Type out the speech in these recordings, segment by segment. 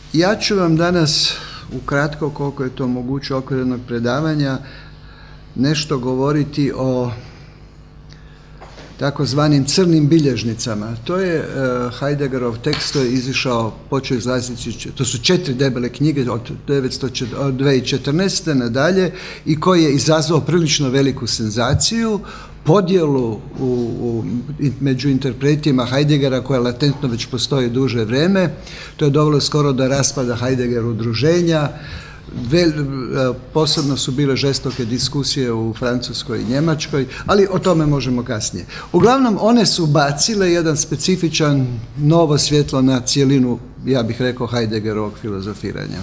Ja ću vam danas, ukratko koliko je to moguće okviru jednog predavanja, nešto govoriti o takozvanim crnim bilježnicama. To je Heideggerov tekst, to je izišao, počeo izlaziti, to su 4 debele knjige od 2014. nadalje i koji je izazvao prilično veliku senzaciju, podjelu među interpretima Heideggera koja latentno već postoji duže vrijeme. To je dovelo skoro do raspada Heidegger udruženja. Posebno su bile žestoke diskusije u Francuskoj i Njemačkoj, ali o tome možemo kasnije. Uglavnom, one su bacile jedan specifičan novo svjetlo na cijelinu, ja bih rekao, Heideggerovog filozofiranja.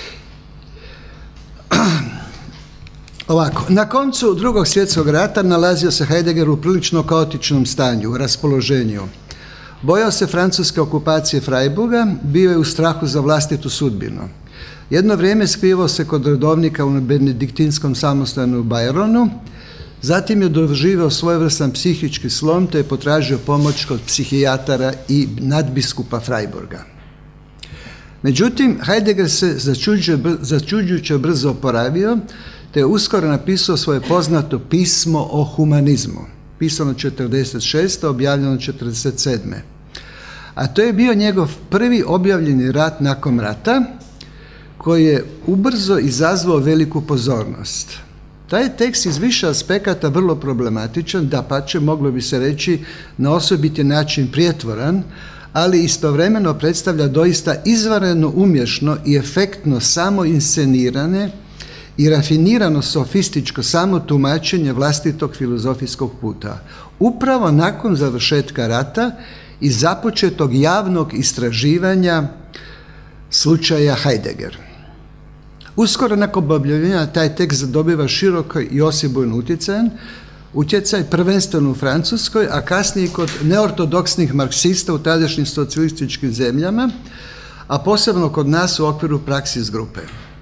Ovako, na koncu Drugog svjetskog rata nalazio se Heidegger u prilično kaotičnom stanju, u raspoloženju. Bojao se francuske okupacije Freiburga, bio je u strahu za vlastitu sudbinu. Jedno vrijeme skrivao se kod redovnika u benediktinskom samostanu u Bajronu, zatim je doživio svojevrstan psihički slom te je potražio pomoć kod psihijatara i nadbiskupa Freiburga. Međutim, Heidegger se začuđujuće brzo oporavio te je uskoro napisao svoje poznato pismo o humanizmu, pisano 1946. objavljeno 1947. A to je bio njegov prvi objavljeni rad nakon rata, koji je ubrzo izazvao veliku pozornost. Taj je tekst iz više aspekata vrlo problematičan, dapače, moglo bi se reći na osobiti način prijetvoran, ali istovremeno predstavlja doista izvanredno umješno i efektno samo inscenirane i rafinirano sofističko samo tumačenje vlastitog filozofijskog puta. Upravo nakon završetka rata i započetog javnog istraživanja slučaja Heidegger. Uskoro nakon objavljenja taj tekst dobiva široko i osebujno utjecaj prvenstveno u Francuskoj, a kasnije kod neortodoksnih marksista u tadašnjim socijalističkim zemljama, a posebno kod nas u okviru Praksis grupe.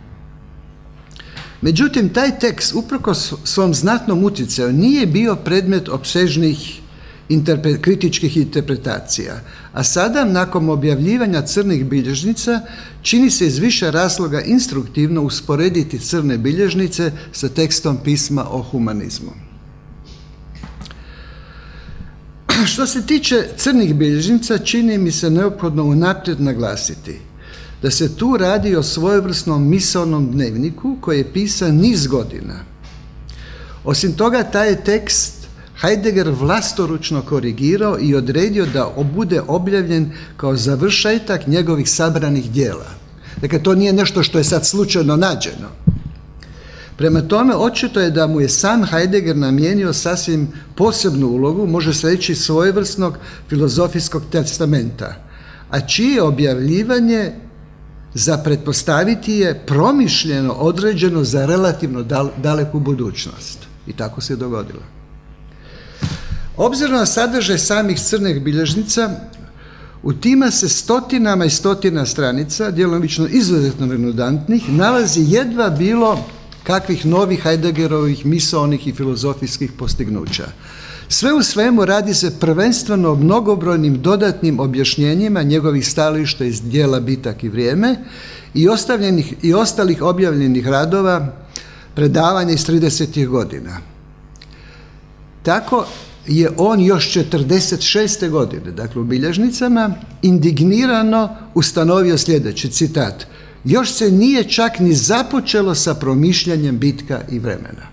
Međutim, taj tekst, uprkos svom znatnom utjecaju, nije bio predmet opsežnih kritičkih interpretacija, a sada, nakon objavljivanja crnih bilježnica, čini se iz više razloga instruktivno usporediti crne bilježnice sa tekstom pisma o humanizmu. Što se tiče crnih bilježnica, čini mi se neophodno unaprijed naglasiti da se tu radi o svojevrsnom misaonom dnevniku koji je pisan niz godina. Osim toga, taj je tekst Heidegger vlastoručno korigirao i odredio da bude objavljen kao završetak njegovih sabranih djela. Dakle, to nije nešto što je sad slučajno nađeno. Prema tome, očito je da mu je sam Heidegger namijenio sasvim posebnu ulogu, može se reći svojevrsnog filozofijskog testamenta, a čije objavljivanje za pretpostaviti je promišljeno određeno za relativno daleku budućnost. I tako se je dogodilo. Obzirom na sadržaj samih crnih bilježnica, u tima se stotinama i stotina stranica, djelomično izuzetno redundantnih, nalazi jedva bilo kakvih novih Heideggerovih misaonih i filozofijskih postignuća. Sve u svemu radi se prvenstveno o mnogobrojnim dodatnim objašnjenjima njegovih stajališta iz dijela Bitak i vrijeme i ostalih objavljenih radova, predavanja iz 30. godina. Tako je on još 1946. godine, dakle u bilježnicama, indignirano ustanovio sljedeći citat: "Još se nije čak ni započelo sa promišljanjem bitka i vremena."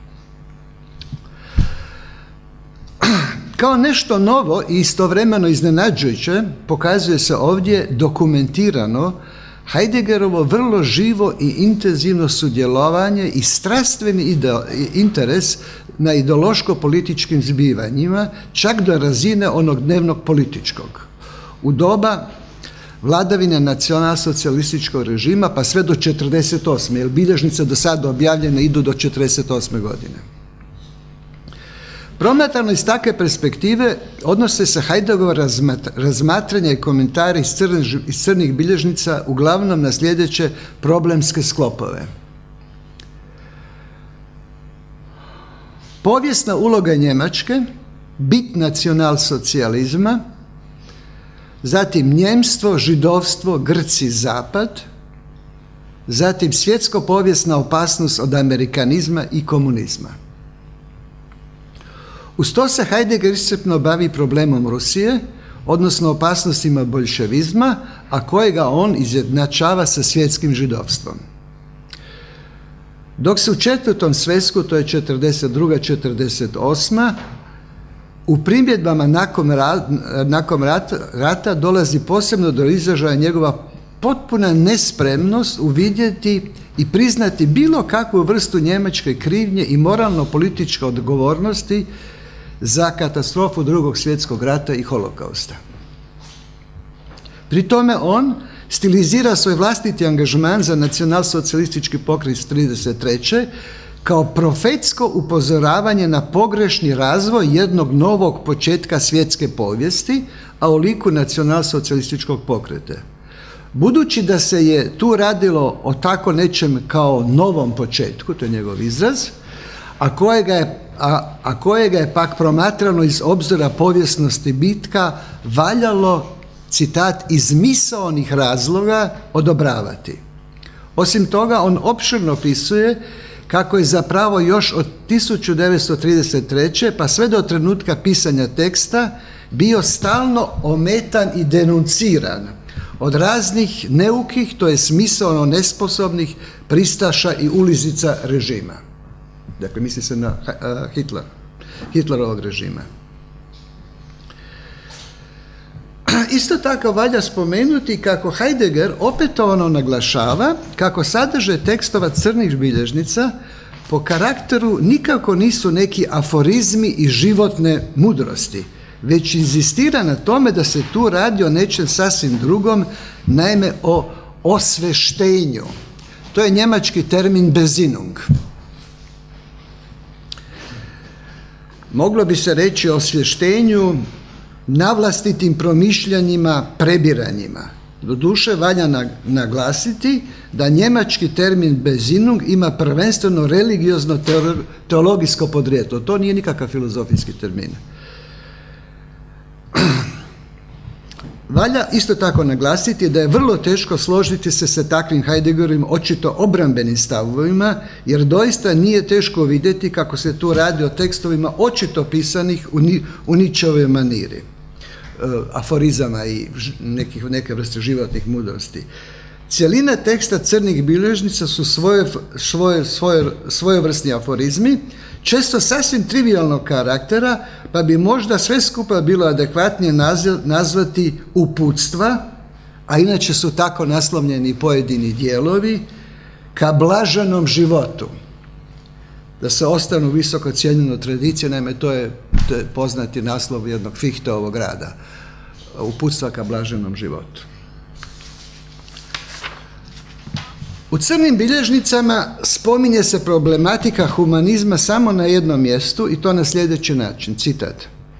Kao nešto novo i istovremeno iznenađujuće pokazuje se ovdje dokumentirano Heideggerovo vrlo živo i intenzivno sudjelovanje i strastveni interes na ideološko-političkim zbivanjima, čak do razine onog dnevnog političkog. U doba vladavine nacionalsocijalističkog režima pa sve do 1948. jer bilježnice do sada objavljene idu do 1948. godine. Promatrano iz takve perspektive odnose se Heideggerova razmatranja i komentari iz crnih bilježnica uglavnom na sljedeće problemske sklopove. Povijesna uloga Njemačke, bit nacionalsocijalizma, zatim njemstvo, židovstvo, Grci, zapad, zatim svjetsko-povijesna opasnost od amerikanizma i komunizma. Uz to se Heidegger iscrpno bavi problemom Rusije, odnosno opasnostima boljševizma, a kojega on izjednačava sa svjetskim židovstvom. Dok se u četvrtom svesku, to je 42. 48. u primjedbama nakon rata dolazi posebno do izražaja njegova potpuna nespremnost uvidjeti i priznati bilo kakvu vrstu njemačke krivnje i moralno-političke odgovornosti za katastrofu Drugog svjetskog rata i holokausta. Pri tome on stilizira svoj vlastiti angažman za nacionalsocijalistički pokret iz 1933. kao profetsko upozoravanje na pogrešni razvoj jednog novog početka svjetske povijesti, a u liku nacionalsocijalističkog pokreta. Budući da se je tu radilo o tako nečem kao novom početku, to je njegov izraz, a kojega je pak promatrano iz obzira povijesnosti bitka valjalo, citat, iz misaonih razloga odobravati. Osim toga, on opširno opisuje kako je zapravo još od 1933. pa sve do trenutka pisanja teksta bio stalno ometan i denunciran od raznih neukih, to je misaono nesposobnih pristaša i ulizica režima. Dakle, misli se na Hitlerovog režima. Isto tako valja spomenuti kako Heidegger opetovano naglašava kako sadržaj tekstova crnih bilježnica po karakteru nikako nisu neki aforizmi i životne mudrosti, već inzistira na tome da se tu radi o nečem sasvim drugom, naime o osveštenju. To je njemački termin Besinnung. Moglo bi se reći o osvještenju, navlastitim promišljanjima, prebiranjima. Doduše, valja naglasiti da njemački termin Besinnung ima prvenstveno religiozno teologijsko podrijetlo. To nije nikakav filozofijski termin. Valja isto tako naglasiti da je vrlo teško složiti se sa takvim Heideggerovim očito obrambenim stavovima, jer doista nije teško vidjeti kako se tu radi o tekstovima očito pisanih u Nietzscheovoj maniri, aforizama i neke vrste životnih mudrosti. Cjelina teksta crnih bilježnica su svojevrsni aforizmi, često sasvim trivialnog karaktera, pa bi možda sve skupa bilo adekvatnije nazvati uputstva, a inače su tako naslovljeni pojedini dijelovi, ka blaženom životu. Da se ostanu visoko cijenjeno tradicije, naime to je poznati naslov jednog Fichteovog rada, uputstva ka blaženom životu. U crnim bilježnicama spominje se problematika humanizma samo na jednom mjestu i to na sljedeći način, citat.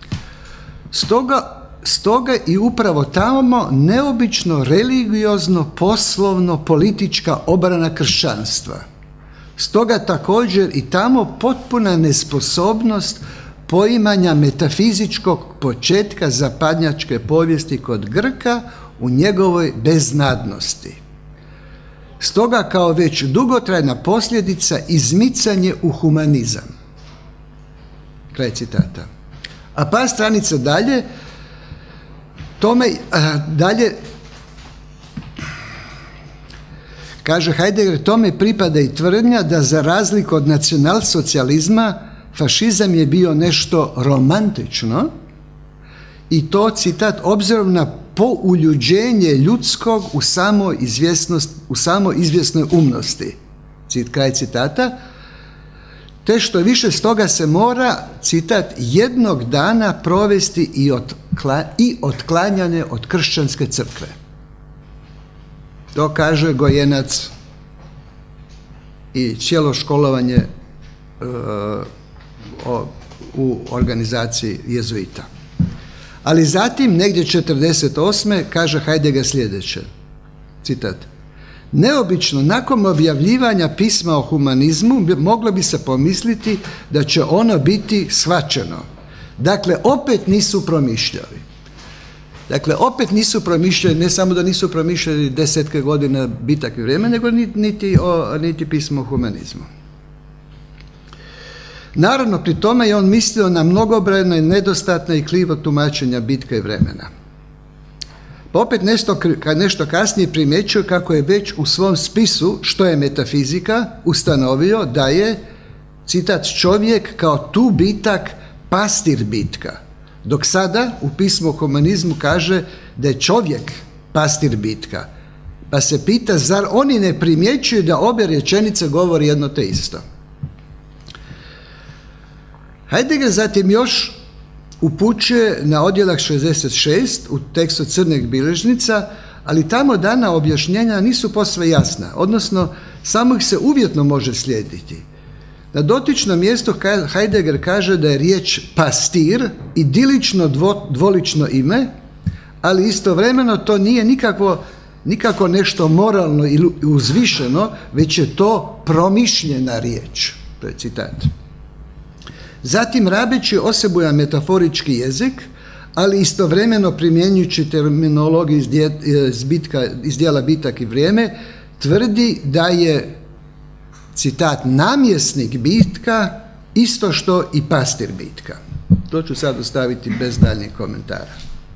Stoga i upravo tamo neobično religiozno, poslovno, politička obrana kršćanstva. Stoga također i tamo potpuna nesposobnost poimanja metafizičkog početka zapadnjačke povijesti kod Grka u njegovoj beznadnosti. Stoga kao već dugotrajna posljedica izmicanje u humanizam. Kraj citata. A par stranica dalje, kaže Heidegger, tome pripada i tvrdnja da za razliku od nacionalsocijalizma fašizam je bio nešto romantično i to, citat, obzirom na pouljuđenje ljudskog u samoizvjesnoj umnosti. Kraj citata. Te što više stoga se mora, citat, jednog dana provesti i otklanjanje od kršćanske crkve. To kaže Gojenac i cijelo školovanje u organizaciji jezuita. Ali zatim, negdje 1948. kaže Heidegger sljedeće, citat, neobično, nakon objavljivanja pisma o humanizmu moglo bi se pomisliti da će ono biti shvaćeno. Dakle, opet nisu promišljali. Dakle, opet nisu promišljali, ne samo da nisu promišljali desetke godina bitak i vrijeme, nego niti pismo o humanizmu. Naravno, pri tome je on mislio na mnogobrojna i nedostatna i krivo tumačenja bitka i vremena. Pa opet nešto kasnije primjećuje kako je već u svom spisu Što je metafizika ustanovio da je, citat, čovjek kao tu bitak pastir bitka, dok sada u pismu o humanizmu kaže da je čovjek pastir bitka. Pa se pita, zar oni ne primjećuju da obje rečenice govori jedno te isto? Heidegger zatim još upućuje na odjeljak 66 u tekstu Crnih bilježnica, ali tamo dana objašnjenja nisu posve jasna, odnosno samo ih se uvjetno može slijediti. Na dotičnom mjestu Heidegger kaže da je riječ pastir idilično dvolično ime, ali istovremeno to nije nikako nešto moralno ili uzvišeno, već je to promišljena riječ. To je citat. Zatim, rabeći osebujan metaforički jezik, ali istovremeno primjenjujući terminologiju iz dijela Bitak i vrijeme, tvrdi da je, citat, namjesnik bitka isto što i pastir bitka. To ću sad ostaviti bez daljnjeg komentara.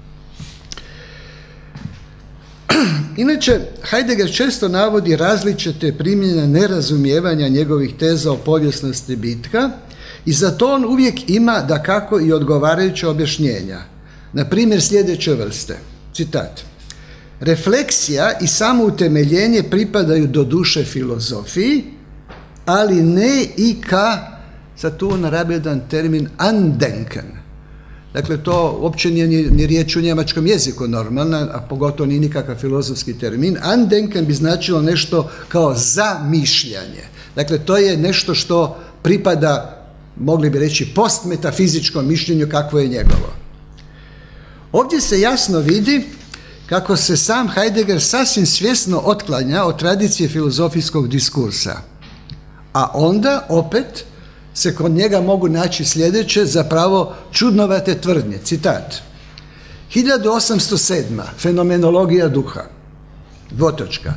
Inače, Heidegger često navodi različite primjene nerazumijevanja njegovih teza o povijesnosti bitka i za to on uvijek ima dakako i odgovarajuće objašnjenja. Na primjer sljedeće vrste, citat: refleksija i samoutemeljenje pripadaju do duše filozofiji, ali ne i ka, sad tu on rabi jedan termin, andenken. Dakle, to uopće nije ni riječ u njemačkom jeziku normalna, a pogotovo nije nikakav filozofski termin. Andenken bi značilo nešto kao zamišljanje. Dakle, to je nešto što pripada, mogli bi reći, postmetafizičkom mišljenju kakvo je njegovo. Ovdje se jasno vidi kako se sam Heidegger sasvim svjesno otklanja od tradicije filozofijskog diskursa. A onda, opet, se kod njega mogu naći sljedeće, zapravo čudnovate tvrdnje. Citat: 1807. Fenomenologija duha. Dvotočka.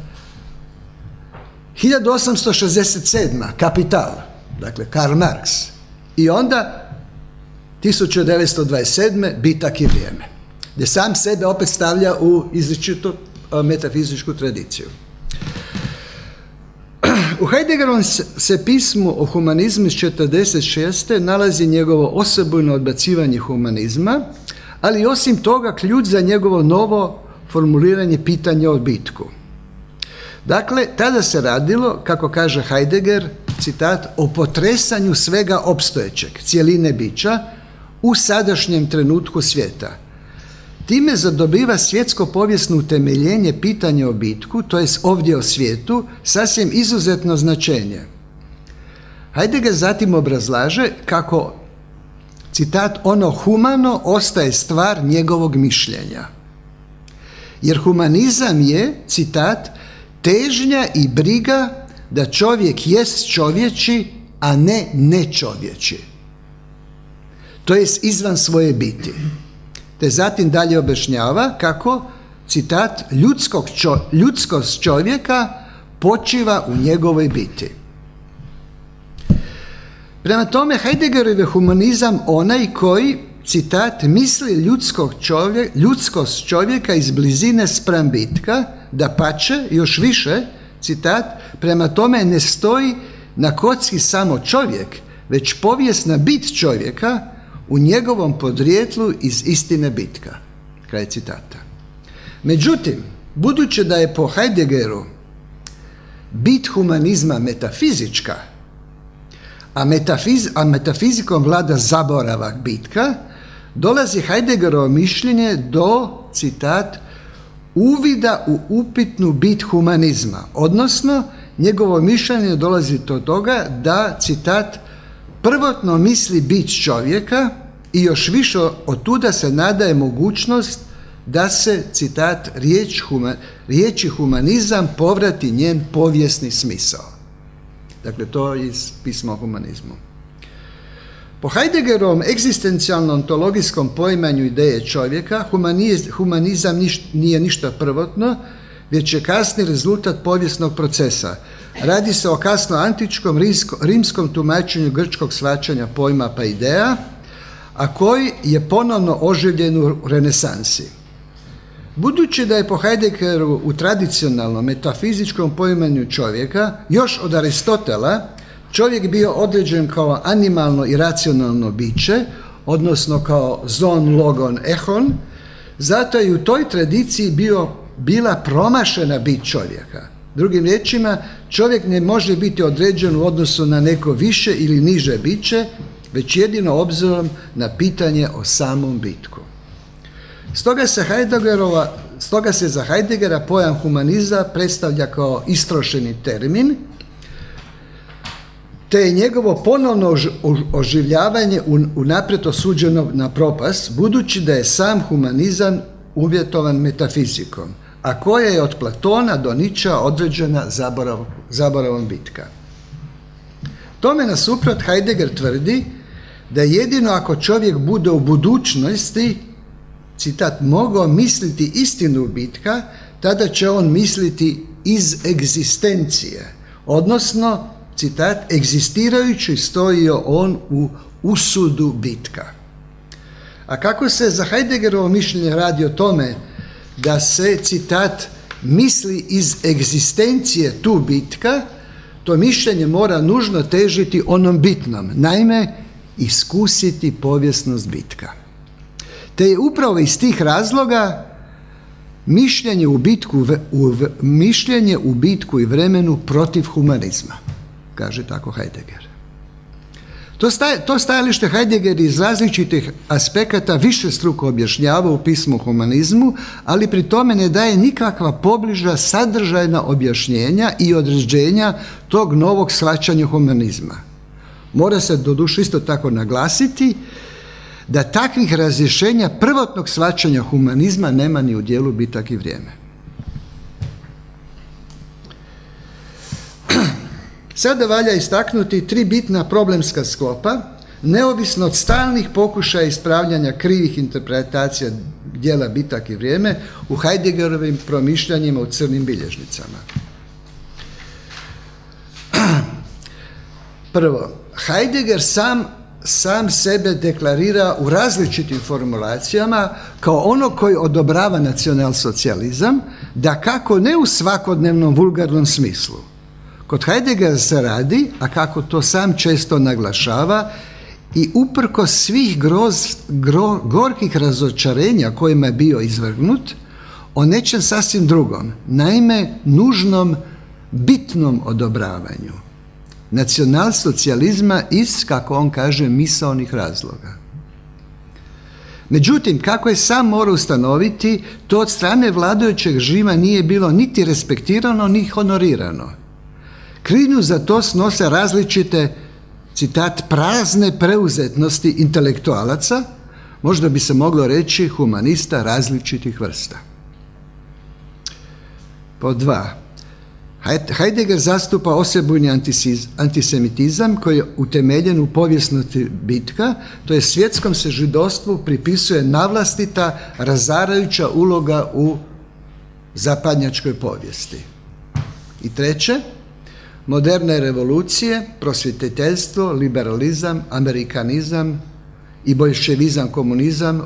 1867. Kapital. Dakle, Karl Marx. I onda 1927. Bitak i vrijeme. Gdje sam sebe opet stavlja u izričitu metafizičku tradiciju. U Heideggerovom se pismu o humanizmu iz 1946. nalazi njegovo osebujno odbacivanje humanizma, ali osim toga ključ za njegovo novo formuliranje pitanja o bitku. Dakle, tada se radilo, kako kaže Heidegger, citat, o potresanju svega opstojećeg, cjeline bića, u sadašnjem trenutku svijeta. Time zadobiva svjetsko povijesno utemeljenje pitanja o bitku, to jest ovdje o svijetu, sasvim izuzetno značenje. Heidegger zatim obrazlaže kako, citat, ono humano ostaje stvar njegovog mišljenja. Jer humanizam je, citat, težnja i briga da čovjek jest čovječi, a ne nečovječi. To jest izvan svoje biti. Te zatim dalje objašnjava kako, citat, ljudskost čovjeka počiva u njegovoj biti. Prema tome, Heideggerov je humanizam onaj koji, citat, misli ljudskost čovjeka iz blizine spram bitka, dapače, još više, citat, prema tome ne stoji na kocki samo čovjek, već povijesna bit čovjeka u njegovom podrijetlu iz istine bitka. Kraj citata. Međutim, budući da je po Heideggeru bit humanizma metafizička, a metafizikom vlada zaboravak bitka, dolazi Heideggerovo mišljenje do, citat, uvida u upitnu bit humanizma, odnosno njegovo mišljenje dolazi do toga da, citat, prvotno misli bit čovjeka i još više od tuda se nadaje mogućnost da se, citat, riječi humanizam povrati njen povijesni smisao. Dakle, to je iz pisma o humanizmu. Po Heideggerovom egzistencijalnom ontologijskom poimanju ideje čovjeka, humanizam nije ništa prvotno, već je kasni rezultat povijesnog procesa. Radi se o kasno antičkom rimskom tumačenju grčkog shvaćanja pojma pa ideja, a koji je ponovno oživljen u renesansi. Budući da je po Heideggeru u tradicionalnom metafizičkom poimanju čovjeka, još od Aristotela, čovjek bio određen kao animalno i racionalno biće, odnosno kao zon, logon, ehon, zato je u toj tradiciji bila promašena bit čovjeka. Drugim riječima, čovjek ne može biti određen u odnosu na neko više ili niže biće, već jedino obzirom na pitanje o samom bitku. Stoga se za Heideggera pojam humaniza predstavlja kao istrošeni termin, te je njegovo ponovno oživljavanje unaprijed osuđeno na propast, budući da je sam humanizam uvjetovan metafizikom, a koja je od Platona do Nietzschea određena zaboravom bitka. Tome nasuprot Heidegger tvrdi da jedino ako čovjek bude u budućnosti, citat, mogao misliti istinu bitka, tada će on misliti iz egzistencije, odnosno, citat, egzistirajući stojio on u usudu bitka. A kako se za Heideggerovo mišljenje radi o tome da se, citat, misli iz egzistencije tu bitka, to mišljenje mora nužno težiti onom bitnom, naime, iskusiti povijesnost bitka. Te je upravo iz tih razloga mišljenje u bitku i vremenu protiv humanizma, kaže tako Heidegger. To stajalište Heidegger iz različitih aspekata višestruko objašnjava u pismu o humanizmu, ali pri tome ne daje nikakva pobliža sadržajna objašnjenja i određenja tog novog shvaćanja humanizma. Mora se doduše isto tako naglasiti da takvih razrješenja prvotnog shvaćanja humanizma nema ni u dijelu Bitak i vrijeme. Sada valja istaknuti tri bitna problemska sklopa, neovisno od stalnih pokušaja ispravljanja krivih interpretacija dijela Bitak i vrijeme u Heideggerovim promišljanjima u crnim bilježnicama. Prvo, Heidegger sam sebe deklarira u različitim formulacijama kao ono koji odobrava nacionalsocijalizam, dakako ne u svakodnevnom vulgarnom smislu. Kod Heideggera se radi, a kako to sam često naglašava, i uprkos svih gorkih razočarenja kojima je bio izvrgnut, o nečem sasvim drugom, naime nužnom bitnom odobravanju nacionalsocijalizma iz, kako on kaže, misaonih razloga. Međutim, kako je sam morao ustanoviti, to od strane vladajućeg režima nije bilo niti respektirano, ni honorirano. Krivnju za to snose različite, citat, prazne preuzetnosti intelektualaca, možda bi se moglo reći humanista različitih vrsta. Pod 2. Heidegger zastupa osebujni antisemitizam koji je utemeljen u povijesnosti bitka, to je svjetskom se židovstvu pripisuje navlastita, razarajuća uloga u zapadnjačkoj povijesti. I treće, moderne revolucije, prosvjetiteljstvo, liberalizam, amerikanizam i boljševizam, komunizam,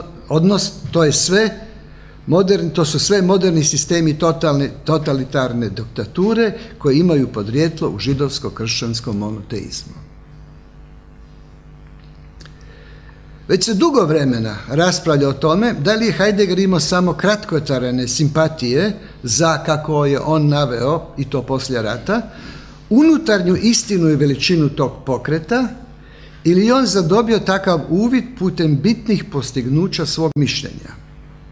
to su sve moderni sistemi totalitarne diktature koji imaju podrijetlo u židovsko-kršćanskom monoteizmu. Već se dugo vremena raspravlja o tome da li je Heidegger imao samo kratkotrajne simpatije za, kako je on naveo, i to poslije rata, unutarnju istinu i veličinu tog pokreta, ili je on zadobio takav uvid putem bitnih postignuća svog mišljenja.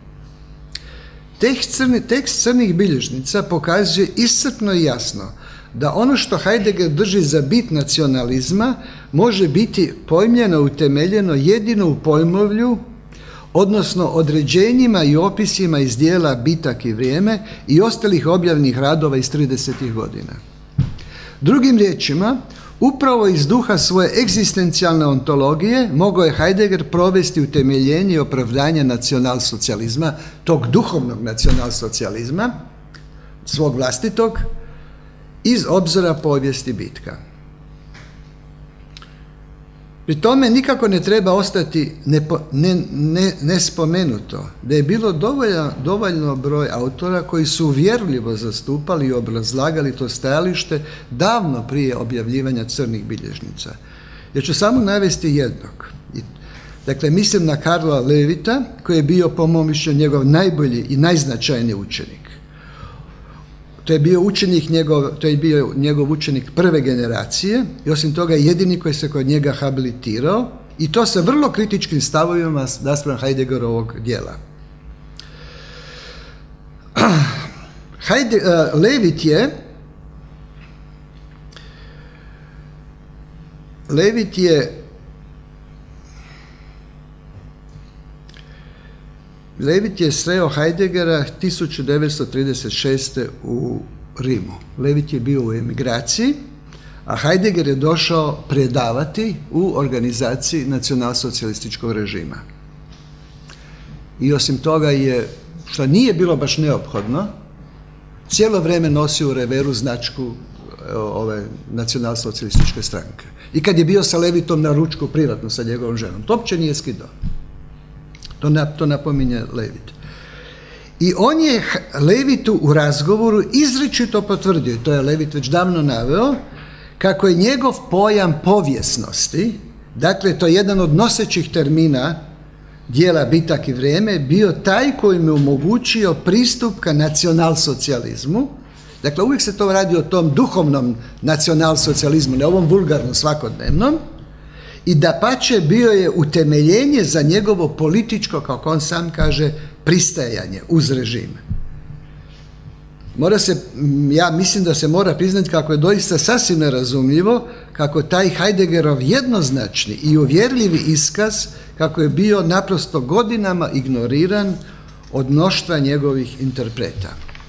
Tekst crnih bilježnica pokazuje iscrpno i jasno da ono što Heidegger drži za bit nacionalizma može biti pojmljeno, utemeljeno jedino u pojmovlju, odnosno određenjima i opisima iz dijela Bitak i vrijeme i ostalih objavljenih radova iz 30. godina. Drugim riječima, Upravo iz duha svoje egzistencijalne ontologije mogao je Heidegger provesti utemeljenje i opravdanje nacionalsocijalizma, tog duhovnog nacionalsocijalizma, svog vlastitog, iz obzora povijesti bitka. Pri tome nikako ne treba ostati nespomenuto da je bilo dovoljno broj autora koji su uvjerljivo zastupali i obrazlagali to stajalište davno prije objavljivanja crnih bilježnica. Ja ću samo navesti jednog. Dakle, mislim na Karla Levita, koji je bio, po mom mišljenju, njegov najbolji i najznačajniji učenik. To je bio njegov učenik prve generacije i osim toga jedini koji se kod njega habilitirao, i to sa vrlo kritičkim stavovima naspram Heideggerovog djela. Levit je sreo Heideggera 1936. u Rimu. Levit je bio u emigraciji, a Heidegger je došao predavati u organizaciji nacionalsocijalističkog režima. I osim toga je, što nije bilo baš neophodno, cijelo vrijeme nosio u reveru značku ove nacionalsocijalističke stranke. I kad je bio sa Levitom na ručku privatno sa njegovom ženom, to uopće nije skidao. To napominje Levit. I on je Levitu u razgovoru izričito potvrdio, to je Levit već davno naveo, kako je njegov pojam povijesnosti, dakle to je jedan od nosećih termina dijela Bitak i vrijeme, bio taj koji mu je omogućio pristup ka nacionalsocijalizmu. Dakle, uvijek se to radi o tom duhovnom nacionalsocijalizmu, ne ovom vulgarnom svakodnevnom, i dapače bio je utemeljenje za njegovo političko, kako on sam kaže, pristajanje uz režim. Ja mislim da se mora priznati kako je doista sasvim nerazumljivo kako taj Heideggerov jednoznačni i uvjerljivi iskaz kako je bio naprosto godinama ignoriran od mnoštva njegovih interpreta.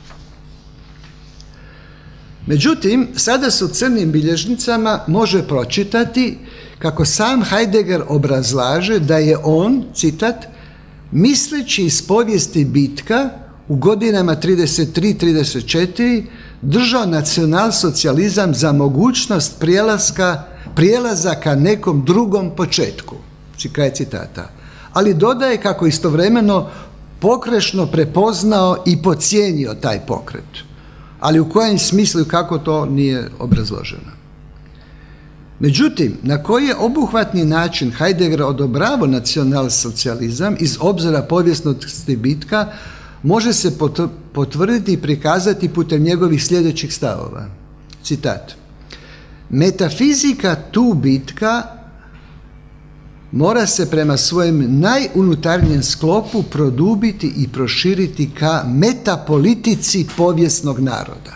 Međutim, sada se u crnim bilježnicama može pročitati kako sam Heidegger obrazlaže da je on, citat, misleći iz povijesti bitka u godinama 33-34 držao nacionalsocijalizam za mogućnost prijelaza ka nekom drugom početku. Kraj citata. Ali dodaje kako istovremeno pokrešno prepoznao i podcijenio taj pokret. Ali u kojem smislu i kako to nije obrazloženo. Međutim, na koji je obuhvatni način Heidegger odobravao nacionalsocijalizam iz obzora povijesnosti bitka može se potvrditi i prikazati putem njegovih sljedećih stavova. Citat. Metafizika tu bitka mora se prema svojem najunutarnjem sklopu produbiti i proširiti ka metapolitici povijesnog naroda.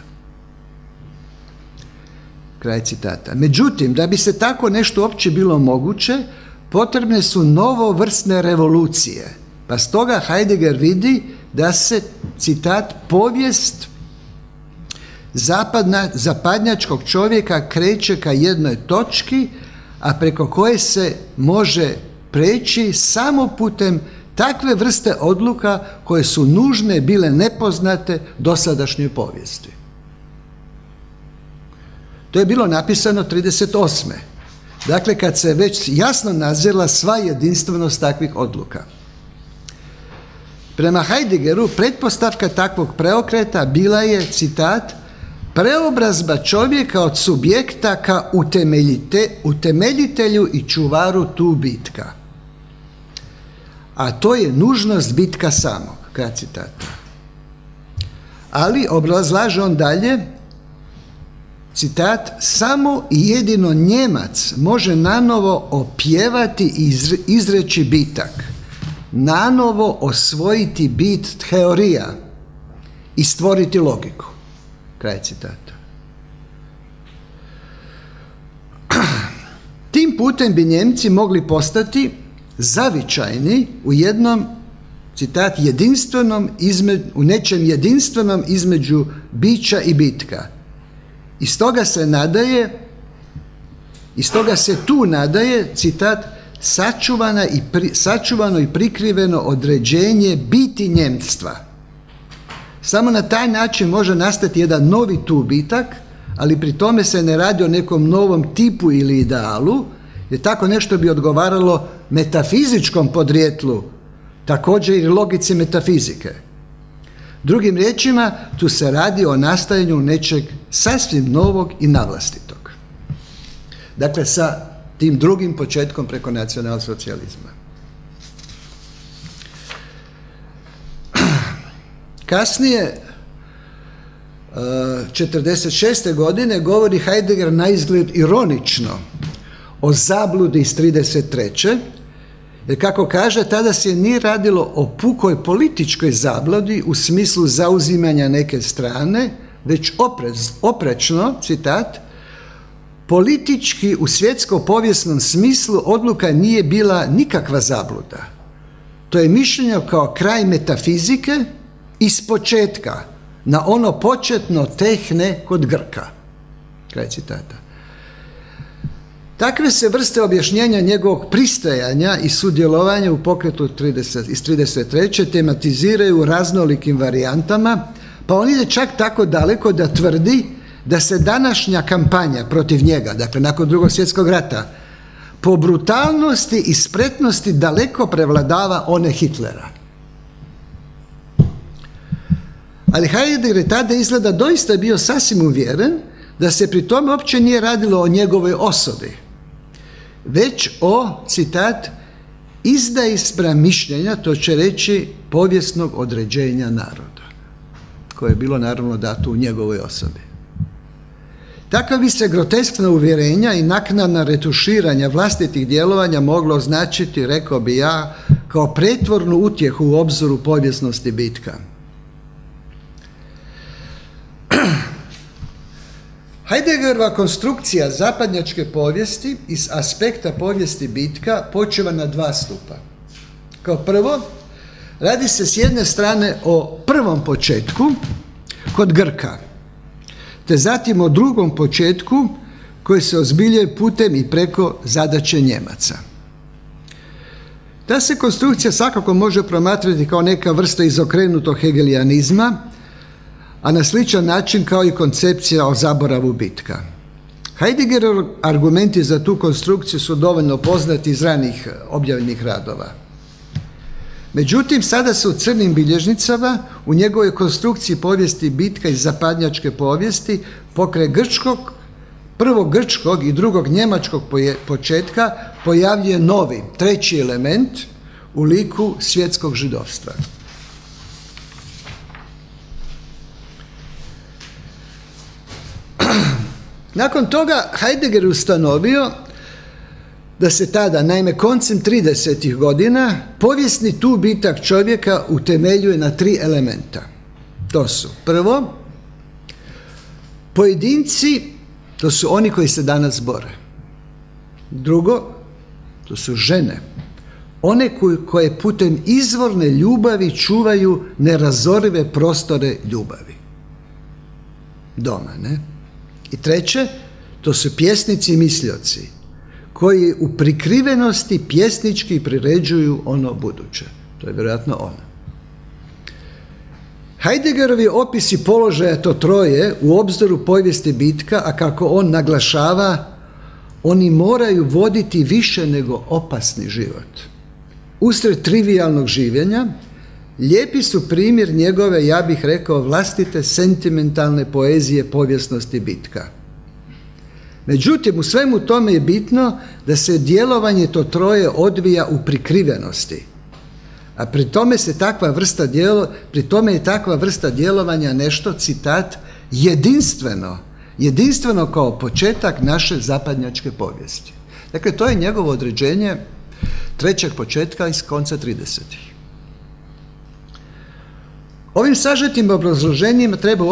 Kraj citata. Međutim, da bi se tako nešto uopće bilo moguće, potrebne su novovrsne revolucije. Pa stoga Heidegger vidi da se, citat, povijest zapadnjačkog čovjeka kreće ka jednoj točki, a preko koje se može preći samo putem takve vrste odluka koje su nužne bile nepoznate dosadašnjoj povijesti. To je bilo napisano 1938. Dakle, kad se već jasno nadzirala sva jedinstvenost takvih odluka. Prema Heideggeru, pretpostavka takvog preokreta bila je, citat, preobrazba čovjeka od subjekta ka utemeljitelju i čuvaru tu bitka. A to je nužnost bitka samog, kraj citata. Ali, obrazlaže on dalje, citat, samo i jedino Njemac može nanovo opjevati i izreći bitak, nanovo osvojiti bit teorija i stvoriti logiku. Kraj citata. Tim putem bi Njemci mogli postati zavičajni u jednom, citat, u nečem jedinstvenom između bića i bitka. I stoga se nadaje I stoga se tu nadaje, citat, sačuvano i prikriveno određenje biti njemstva. Samo na taj način može nastati jedan novi tu bitak, ali pri tome se ne radi o nekom novom tipu ili idealu, jer tako nešto bi odgovaralo metafizičkom podrijetlu, također i logici metafizike. Drugim riječima, tu se radi o nastajanju nečeg sasvim novog i navlastitog. Dakle, sa tim drugim početkom preko nacionalsocijalizma. Kasnije, 1946. godine, govori Heidegger naizgled ironično o zabludi iz 1933. Jer kako kaže, tada se nije radilo o pukoj političkoj zabludi u smislu zauzimanja neke strane, već oprečno, citat, politički u svjetsko-povijesnom smislu odluka nije bila nikakva zabluda. To je mišljenje kao kraj metafizike iz početka, na ono početno tehne kod Grka. Kraj citata. Takve se vrste objašnjenja njegovog pristajanja i sudjelovanja u pokretu iz 1933. tematiziraju u raznolikim varijantama, pa on ide čak tako daleko da tvrdi da se današnja kampanja protiv njega, dakle nakon Drugog svjetskog rata, po brutalnosti i spretnosti daleko prevladava one Hitlera. Ali Heidegger je tada izgleda doista bio sasvim uvjeren da se pri tome uopće nije radilo o njegovoj osobi, već o, citat, izdaji spram mišljenja, to će reći povijesnog određenja naroda, koje je bilo naravno dato u njegovoj osobi. Takva bi se groteskna uvjerenja i naknadna retuširanja vlastitih djelovanja moglo označiti, rekao bi ja, kao pretvornu utjehu u obzoru povijesnosti bitka. Heideggerova konstrukcija zapadnjačke povijesti iz aspekta povijesti bitka počiva na dva stupa. Kao prvo, radi se s jedne strane o prvom početku kod Grka, te zatim o drugom početku koji se ozbiljuje putem i preko zadaće Njemaca. Ta se konstrukcija svakako može promatrati kao neka vrsta izokrenutog hegelijanizma, a na sličan način kao i koncepcija o zaboravu bitka. Heideggerov argumenti za tu konstrukciju su dovoljno poznati iz ranih objavljenih radova. Međutim, sada se u crnim bilježnicama u njegovoj konstrukciji povijesti bitka iz zapadnjačke povijesti pokraj prvog grčkog i drugog njemačkog početka pojavljuje novi, treći element u liku svjetskog židovstva. Nakon toga Heidegger ustanovio da se tada, naime koncem 30. godina, povijesni tu bitak čovjeka utemeljuje na tri elementa. To su, prvo, pojedinci, to su oni koji se danas bore. Drugo, to su žene, one koje putem izvorne ljubavi čuvaju nerazorive prostore ljubavi. Doma, ne? I treće, to su pjesnici i mislioci, koji u prikrivenosti pjesnički priređuju ono buduće. To je vjerojatno ono. Heideggerovi opisi položaja to troje u obzoru povijesti bitka, a kako on naglašava, oni moraju voditi više nego opasni život. Usred trivijalnog življenja, lijepi su primjer njegove, ja bih rekao, vlastite sentimentalne poezije povijesnosti bitka. Međutim, u svemu tome je bitno da se djelovanje to troje odvija u prikrivenosti, a pri tome je takva vrsta djelovanja nešto, citat, jedinstveno kao početak naše zapadnjačke povijesti. Dakle, to je njegovo određenje trećeg početka iz konca 30-ih. Ovim sažetim obrazloženjima trebalo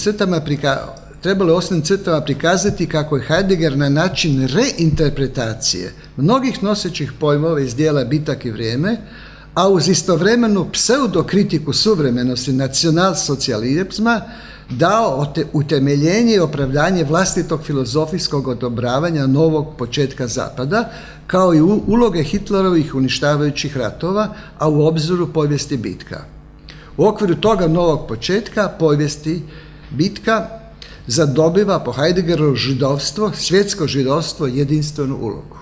u osnovnim crtama prikazati kako je Heidegger na način reinterpretacije mnogih nosećih pojmova iz dijela Bitak i vrijeme, a uz istovremenu pseudokritiku suvremenosti nacionalsocijalizma dao utemeljenje i opravdanje vlastitog filozofijskog odobravanja novog početka Zapada, kao i uloge Hitlerovih uništavajućih ratova, a u obzoru povijesti bitka. U okviru toga novog početka povijesti bitka zadobiva po Heideggeru židovstvo, svjetsko židovstvo, jedinstvenu ulogu.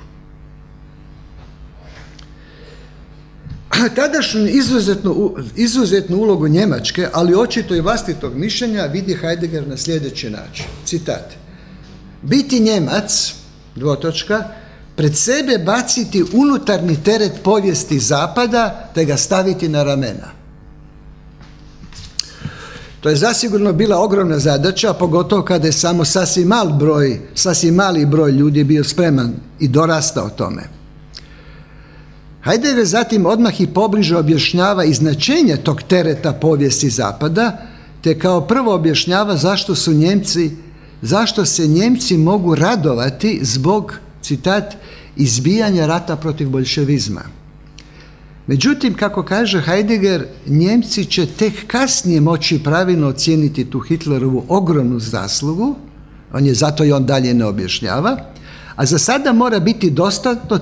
Tadašnju izuzetnu ulogu Njemačke, ali očito i vlastitog mišljenja, vidi Heidegger na sljedeći način. Citat. Biti Njemac, dvotočka, pred sebe baciti unutarnji teret povijesti Zapada te ga staviti na ramena. To je zasigurno bila ogromna zadaća, pogotovo kada je samo sasvim mali broj ljudi bio spreman i dorastao tome. Heidegger zatim odmah i pobliže objašnjava i značenje tog tereta povijesti Zapada, te kao prvo objašnjava zašto se Njemci mogu radovati zbog, citat, izbijanja rata protiv boljševizma. Međutim, kako kaže Heidegger, Njemci će tek kasnije moći pravilno ocijeniti tu Hitlerovu ogromnu zaslugu, zato i on dalje ne objašnjava, a za sada mora biti dostatno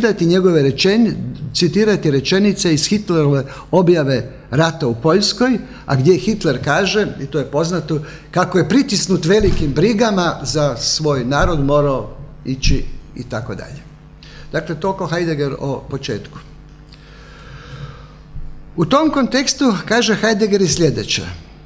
citirati rečenice iz Hitlerove objave rata u Poljskoj, a gdje Hitler kaže, i to je poznato, kako je pritisnut velikim brigama za svoj narod morao ići i tako dalje. Dakle, toliko Heidegger o početku. U tom kontekstu kaže Heidegger i sljedeće.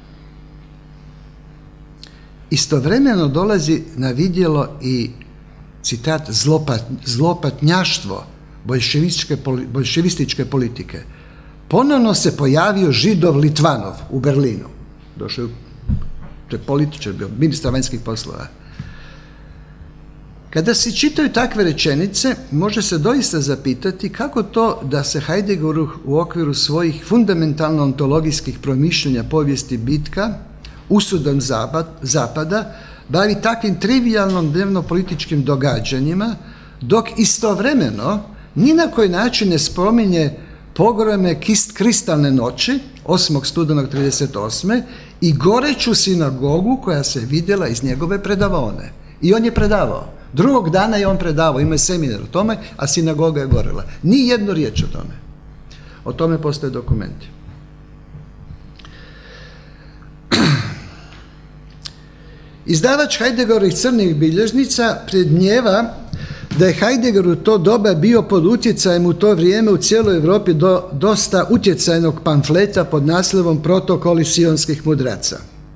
Istovremeno dolazi na vidjelo i, citat, zlopatnjaštvo boljševističke politike. Ponovno se pojavio Židov Litvanov u Berlinu. Došao je, to je političar bio, ministar vanjskih poslova. Kada se čitaju takve rečenice, može se doista zapitati kako to da se Heidegger u okviru svojih fundamentalno ontologijskih promišljanja povijesti bitka, usudom Zapada, bavi takvim trivijalnom dnevno-političkim događanjima, dok istovremeno ni na koji način ne spominje pogrome Kristalne noći, 8. studenog 1938. i goreću sinagogu koja se vidjela iz njegove predavaone. I on je predavao. Drugog dana je on predavao, imao je seminar o tome, a sinagoga je gorela. Ni jednu riječ o tome. O tome postoje dokumenti. Izdavač Heideggerovih crnih bilježnica predmnijeva da je Heidegger u to doba bio pod utjecajem u to vrijeme u cijeloj Europi dosta utjecajnog pamfleta pod naslovom Protokoli sionskih mudraca.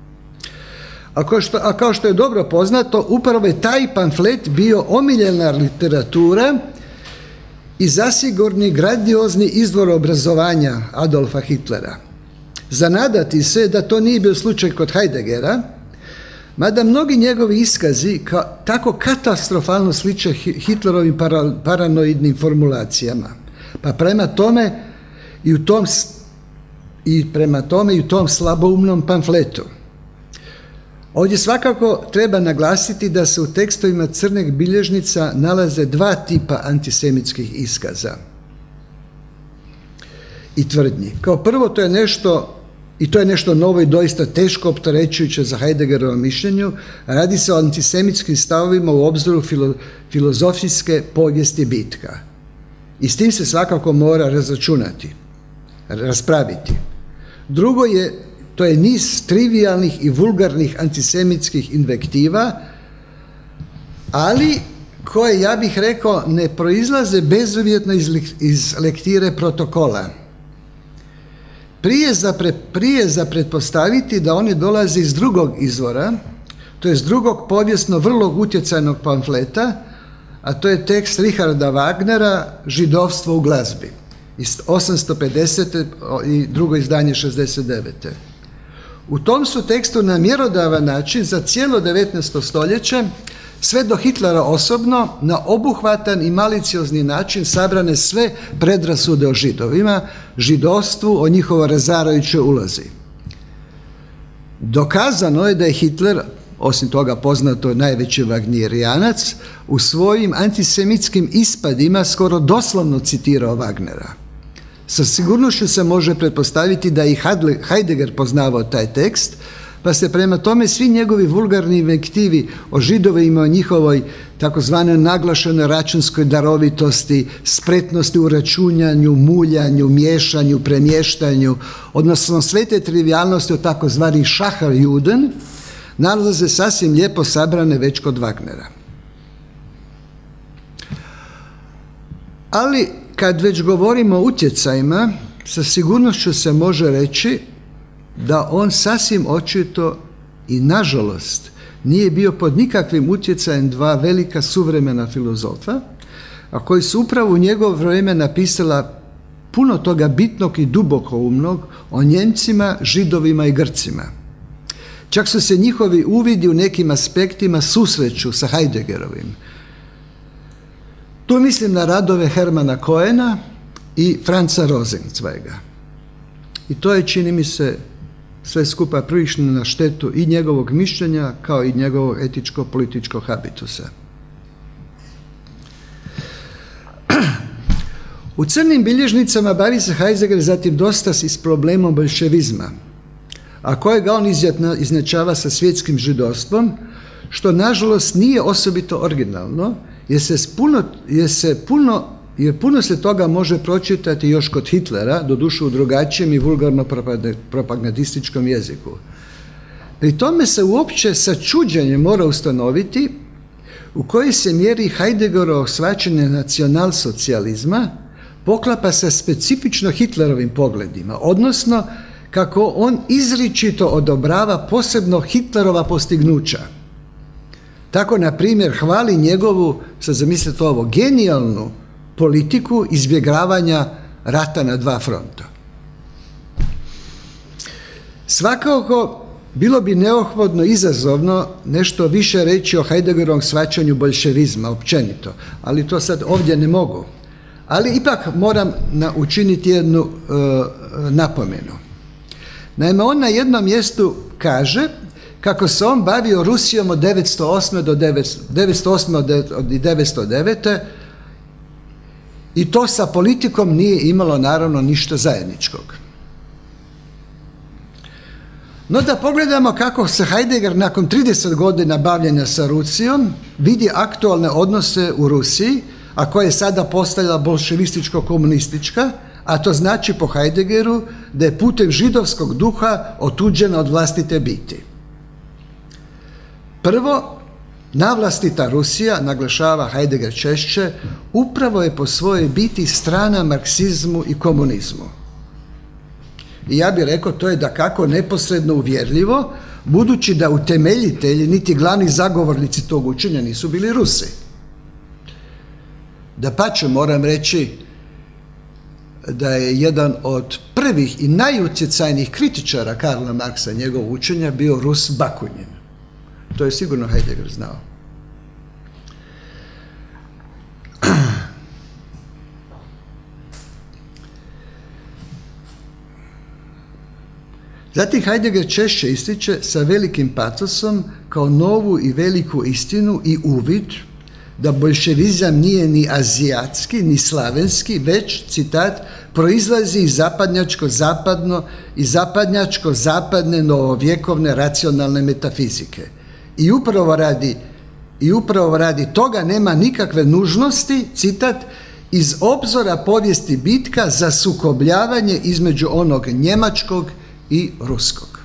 A kao što je dobro poznato, upravo je taj pamflet bio omiljena literatura i zasigurni gradiozni izvor obrazovanja Adolfa Hitlera. Zanadati se da to nije bio slučaj kod Heideggera, mada mnogi njegovi iskazi tako katastrofalno sliče Hitlerovim paranoidnim formulacijama. Pa prema tome i u tom slaboumnom pamfletu. Ovdje svakako treba naglasiti da se u tekstovima crnih bilježnica nalaze dva tipa antisemitskih iskaza i tvrdnji. Kao prvo, to je nešto novo i doista teško opterećujuće za Heideggerovo mišljenju, radi se o antisemitskim stavovima u obzoru filozofijske povijesti bitka. I s tim se svakako mora raspraviti. Drugo to je niz trivijalnih i vulgarnih antisemitskih invektiva, ali koje, ja bih rekao, ne proizlaze bezuvjetno iz lektire protokola. Prije za pretpostaviti da oni dolaze iz drugog izvora, to je iz drugog povijesno vrlo utjecajnog pamfleta, a to je tekst Richarda Wagnera Židovstvo u glazbi iz 850. i drugo izdanje 69. U tom su tekstu na mjerodavan način za cijelo 19. stoljeće, sve do Hitlera osobno, na obuhvatan i maliciozni način sabrane sve predrasude o Židovima, židovstvu, o njihovoj razarajućoj ulozi. Dokazano je da je Hitler, osim toga poznato najveći Wagnerijanac, u svojim antisemitskim ispadima skoro doslovno citirao Wagnera. Sa sigurnošću se može pretpostaviti da i Heidegger poznavao taj tekst, pa se prema tome svi njegovi vulgarni invektivi o Židovima, o njihovoj takozvanoj naglašenoj računskoj darovitosti, spretnosti u računjanju, muljanju, miješanju, premještanju, odnosno sve te trivijalnosti o takozvani Schacherjuden, nalaze sasvim lijepo sabrane već kod Wagnera. Ali kad već govorimo o utjecajima, sa sigurnošću se može reći da on sasvim očito i nažalost nije bio pod nikakvim utjecajem dva velika suvremena filozofa, a koji su upravo u njegovo vrijeme napisala puno toga bitnog i dubokoumnog o Njemcima, Židovima i Grcima. Čak su se njihovi uvidi u nekim aspektima susreću sa Heideggerovim. Tu mislim na radove Hermana Cohena i Franza Rosenzweiga. I to je, čini mi se, sve skupa prilično na štetu i njegovog mišljenja kao i njegovog etičko-političkog habitusa. U crnim bilježnicama bavi se Heidegger zatim dosta s problemom bolševizma, a kojega on izjednačava sa svjetskim židovstvom, što nažalost nije osobito originalno, jer puno se toga može pročitati još kod Hitlera, doduše u drugačijem i vulgarno propagandističkom jeziku. Pri tome se uopće sa čuđenjem mora ustanoviti u kojoj se mjeri Heideggerovo shvaćanje nacionalsocijalizma poklapa sa specifično Hitlerovim pogledima, odnosno kako on izričito odobrava posebno Hitlerova postignuća. Tako, na primjer, hvali njegovu, sad zamislite ovo, genijalnu politiku izbjegavanja rata na dva fronta. Svakako, bilo bi neophodno izazovno nešto više reći o Heideggerovom shvaćanju bolševizma općenito, ali to sad ovdje ne mogu. Ali ipak moram učiniti jednu napomenu. Naime, on na jednom mjestu kaže kako se on bavio Rusijom od 908. do 909. i to sa politikom nije imalo naravno ništa zajedničkog. No da pogledamo kako se Heidegger nakon 30 godina bavljenja sa Rusijom vidi aktualne odnose u Rusiji, a koja je sada postala bolševističko-komunistička, a to znači po Heideggeru da je putem židovskog duha otuđena od vlastite biti. Prvo, navlastita Rusija, naglašava Heidegger češće, upravo je po svojoj biti strana marksizmu i komunizmu. I ja bih rekao, to je dakako neposredno uvjerljivo, budući da utemeljitelji niti glavni zagovornici tog učenja nisu bili Rusi. Dapače, moram reći da je jedan od prvih i najutjecajnijih kritičara Karla Marksa njegovog učenja bio Rus Bakunin. To je sigurno Heidegger znao. Zatim Heidegger češće ističe sa velikim patosom kao novu i veliku istinu i uvid da bolševizam nije ni azijatski, ni slavenski, već, citat, proizlazi iz zapadnjačko-zapadno i zapadnjačko-zapadne novovjekovne racionalne metafizike. I upravo radi toga nema nikakve nužnosti, citat, iz obzora povijesti bitka za sukobljavanje između onog njemačkog i ruskog.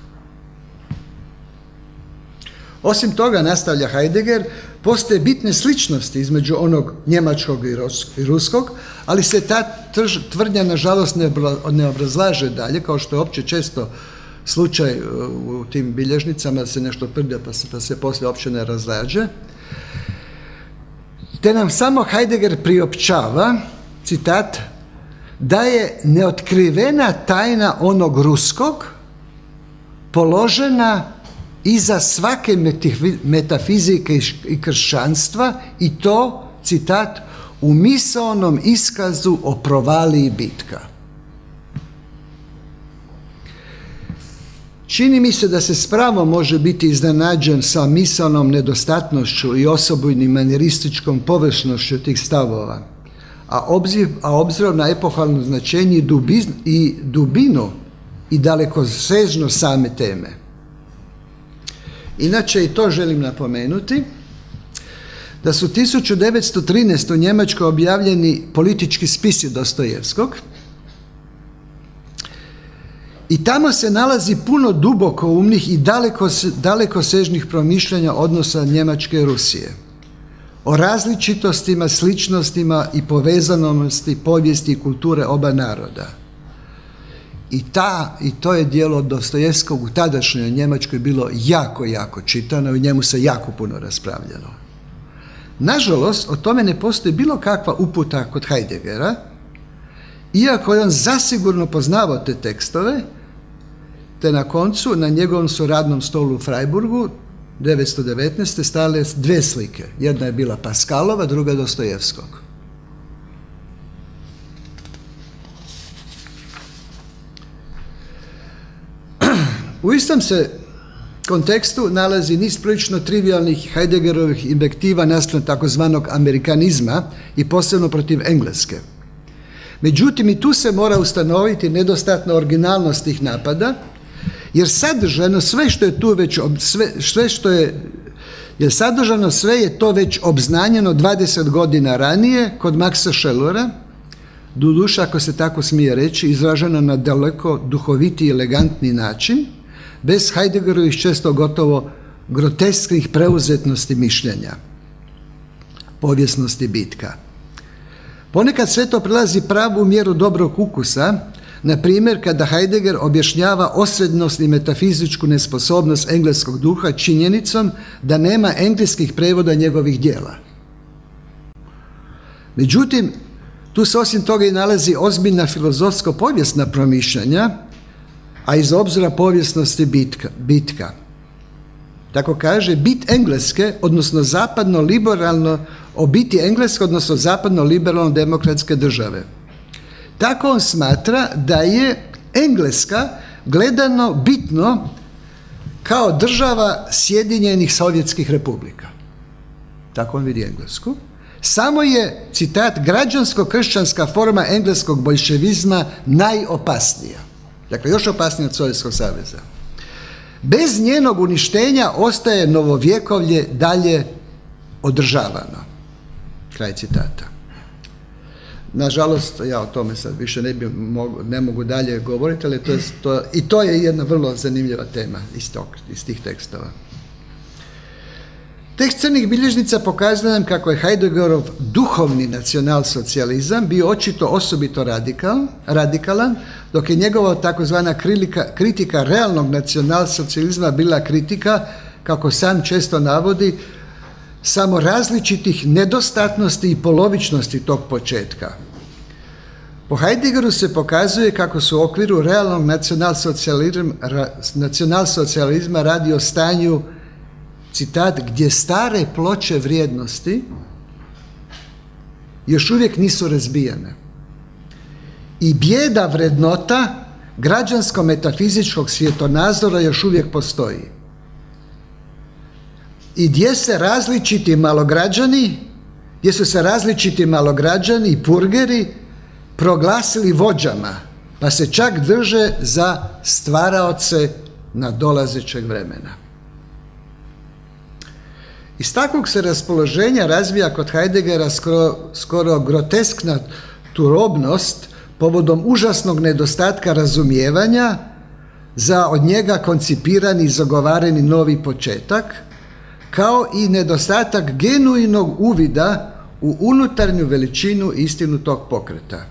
Osim toga, nastavlja Heidegger, postoje bitne sličnosti između onog njemačkog i ruskog, ali se ta tvrdnja nažalost ne obrazlaže dalje, kao što je opće često slučaj u tim bilježnicama, da se nešto tvrdi pa se poslije uopće ne razlaže. Te nam samo Heidegger priopćava, citat, da je neotkrivena tajna onog ruskog položena iza svake metafizike i kršćanstva i to, citat, u misaonom iskazu o provaliji bitka. Čini mi se da se s pravom može biti iznenađen sa misaonom nedostatnošću i osobujnim manijerističkom površnošću tih stavova, a obzirom na epohalno značenje i dubinu i dalekosežnost same teme. Inače, i to želim napomenuti, da su 1913. u Njemačkoj objavljeni politički spisi Dostojevskog i tamo se nalazi puno duboko umnih i dalekosežnih promišljanja odnosa Njemačke i Rusije, o različitostima, sličnostima i povezanosti povijesti i kulture oba naroda. I to je djelo Dostojevskog u tadašnjoj Njemačkoj bilo jako, jako čitano i njemu se jako puno raspravljalo. Nažalost, o tome ne postoji bilo kakva uputa kod Heideggera, iako je on zasigurno poznavao te tekstove, te na koncu na njegovom su radnom stolu u Freiburgu 1919. stajale dvije slike. Jedna je bila Pascalova, druga Dostojevskog. U istom se kontekstu nalazi niz prilično trivialnih Heideggerovih invektiva naspram takozvanog amerikanizma i posebno protiv Engleske. Međutim, i tu se mora ustanoviti nedostatna originalnost tih napada, jer sadržano sve što je tu već, sve je to već obznanjeno 20 godina ranije kod Maxa Schellera, doduše, ako se tako smije reći, izraženo na daleko duhovitiji i elegantni način, bez Heideggerovih često gotovo grotesknih preuzetnosti mišljenja, povijesnosti bitka. Ponekad sve to prelazi pravu mjeru dobrog ukusa, na primjer kada Heidegger objašnjava osrednost i metafizičku nesposobnost engleskog duha činjenicom da nema engleskih prevoda njegovih djela. Međutim, tu se osim toga i nalazi ozbiljna filozofsko-povijesna promišljanja, a iz obzira povijesnosti bitka. Tako kaže, bit engleske, odnosno zapadno-liberalno, o biti engleske, odnosno zapadno-liberalno demokratske države. Tako on smatra da je Engleska gledano bitno kao država Sjedinjenih Sovjetskih republika. Tako on vidi Englesku. Samo je, citat, građansko-kršćanska forma engleskog boljševizma najopasnija. Dakle, još opasnija od Sovjetskog saveza. Bez njenog uništenja ostaje novovjekovlje dalje održavano. Kraj citata. Nažalost, ja o tome sad više ne mogu dalje govoriti, ali to je jedna vrlo zanimljiva tema iz tih tekstova. Tekst Crnih bilježnica pokazuje nam kako je Heideggerov duhovni nacionalsocijalizam bio očito osobito radikalan, dok je njegova takozvana kritika realnog nacionalsocijalizma bila kritika, kako sam često navodi, samo različitih nedostatnosti i polovičnosti tog početka. Po Heideggeru se pokazuje kako su u okviru realnog nacionalsocijalizma radi o stanju, citat, gdje stare ploče vrijednosti još uvijek nisu razbijene i bijeda vrednota građansko-metafizičkog svjetonazora još uvijek postoji. I gdje su se različiti malograđani i purgeri proglasili vođama, pa se čak drže za stvaraoce nadolazećeg vremena. Iz takvog se raspoloženja razvija kod Heideggera skoro groteskna turobnost povodom užasnog nedostatka razumijevanja za od njega koncipirani i zagovarani novi početak, kao i nedostatak genuinog uvida u unutarnju veličinu i istinu tog pokreta.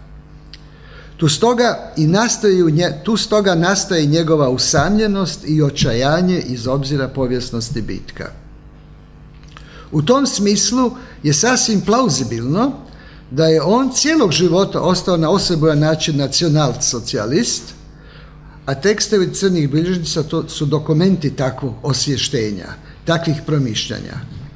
Tu stoga nastaje njegova usamljenost i očajanje iz obzira povijesnosti bitka. U tom smislu je sasvim plauzibilno da je on cijelog života ostao na osebujan način nacionalsocijalist, a tekstovi Crnih bilježnica su dokumenti takvog osvještenja, takvih promišljanja.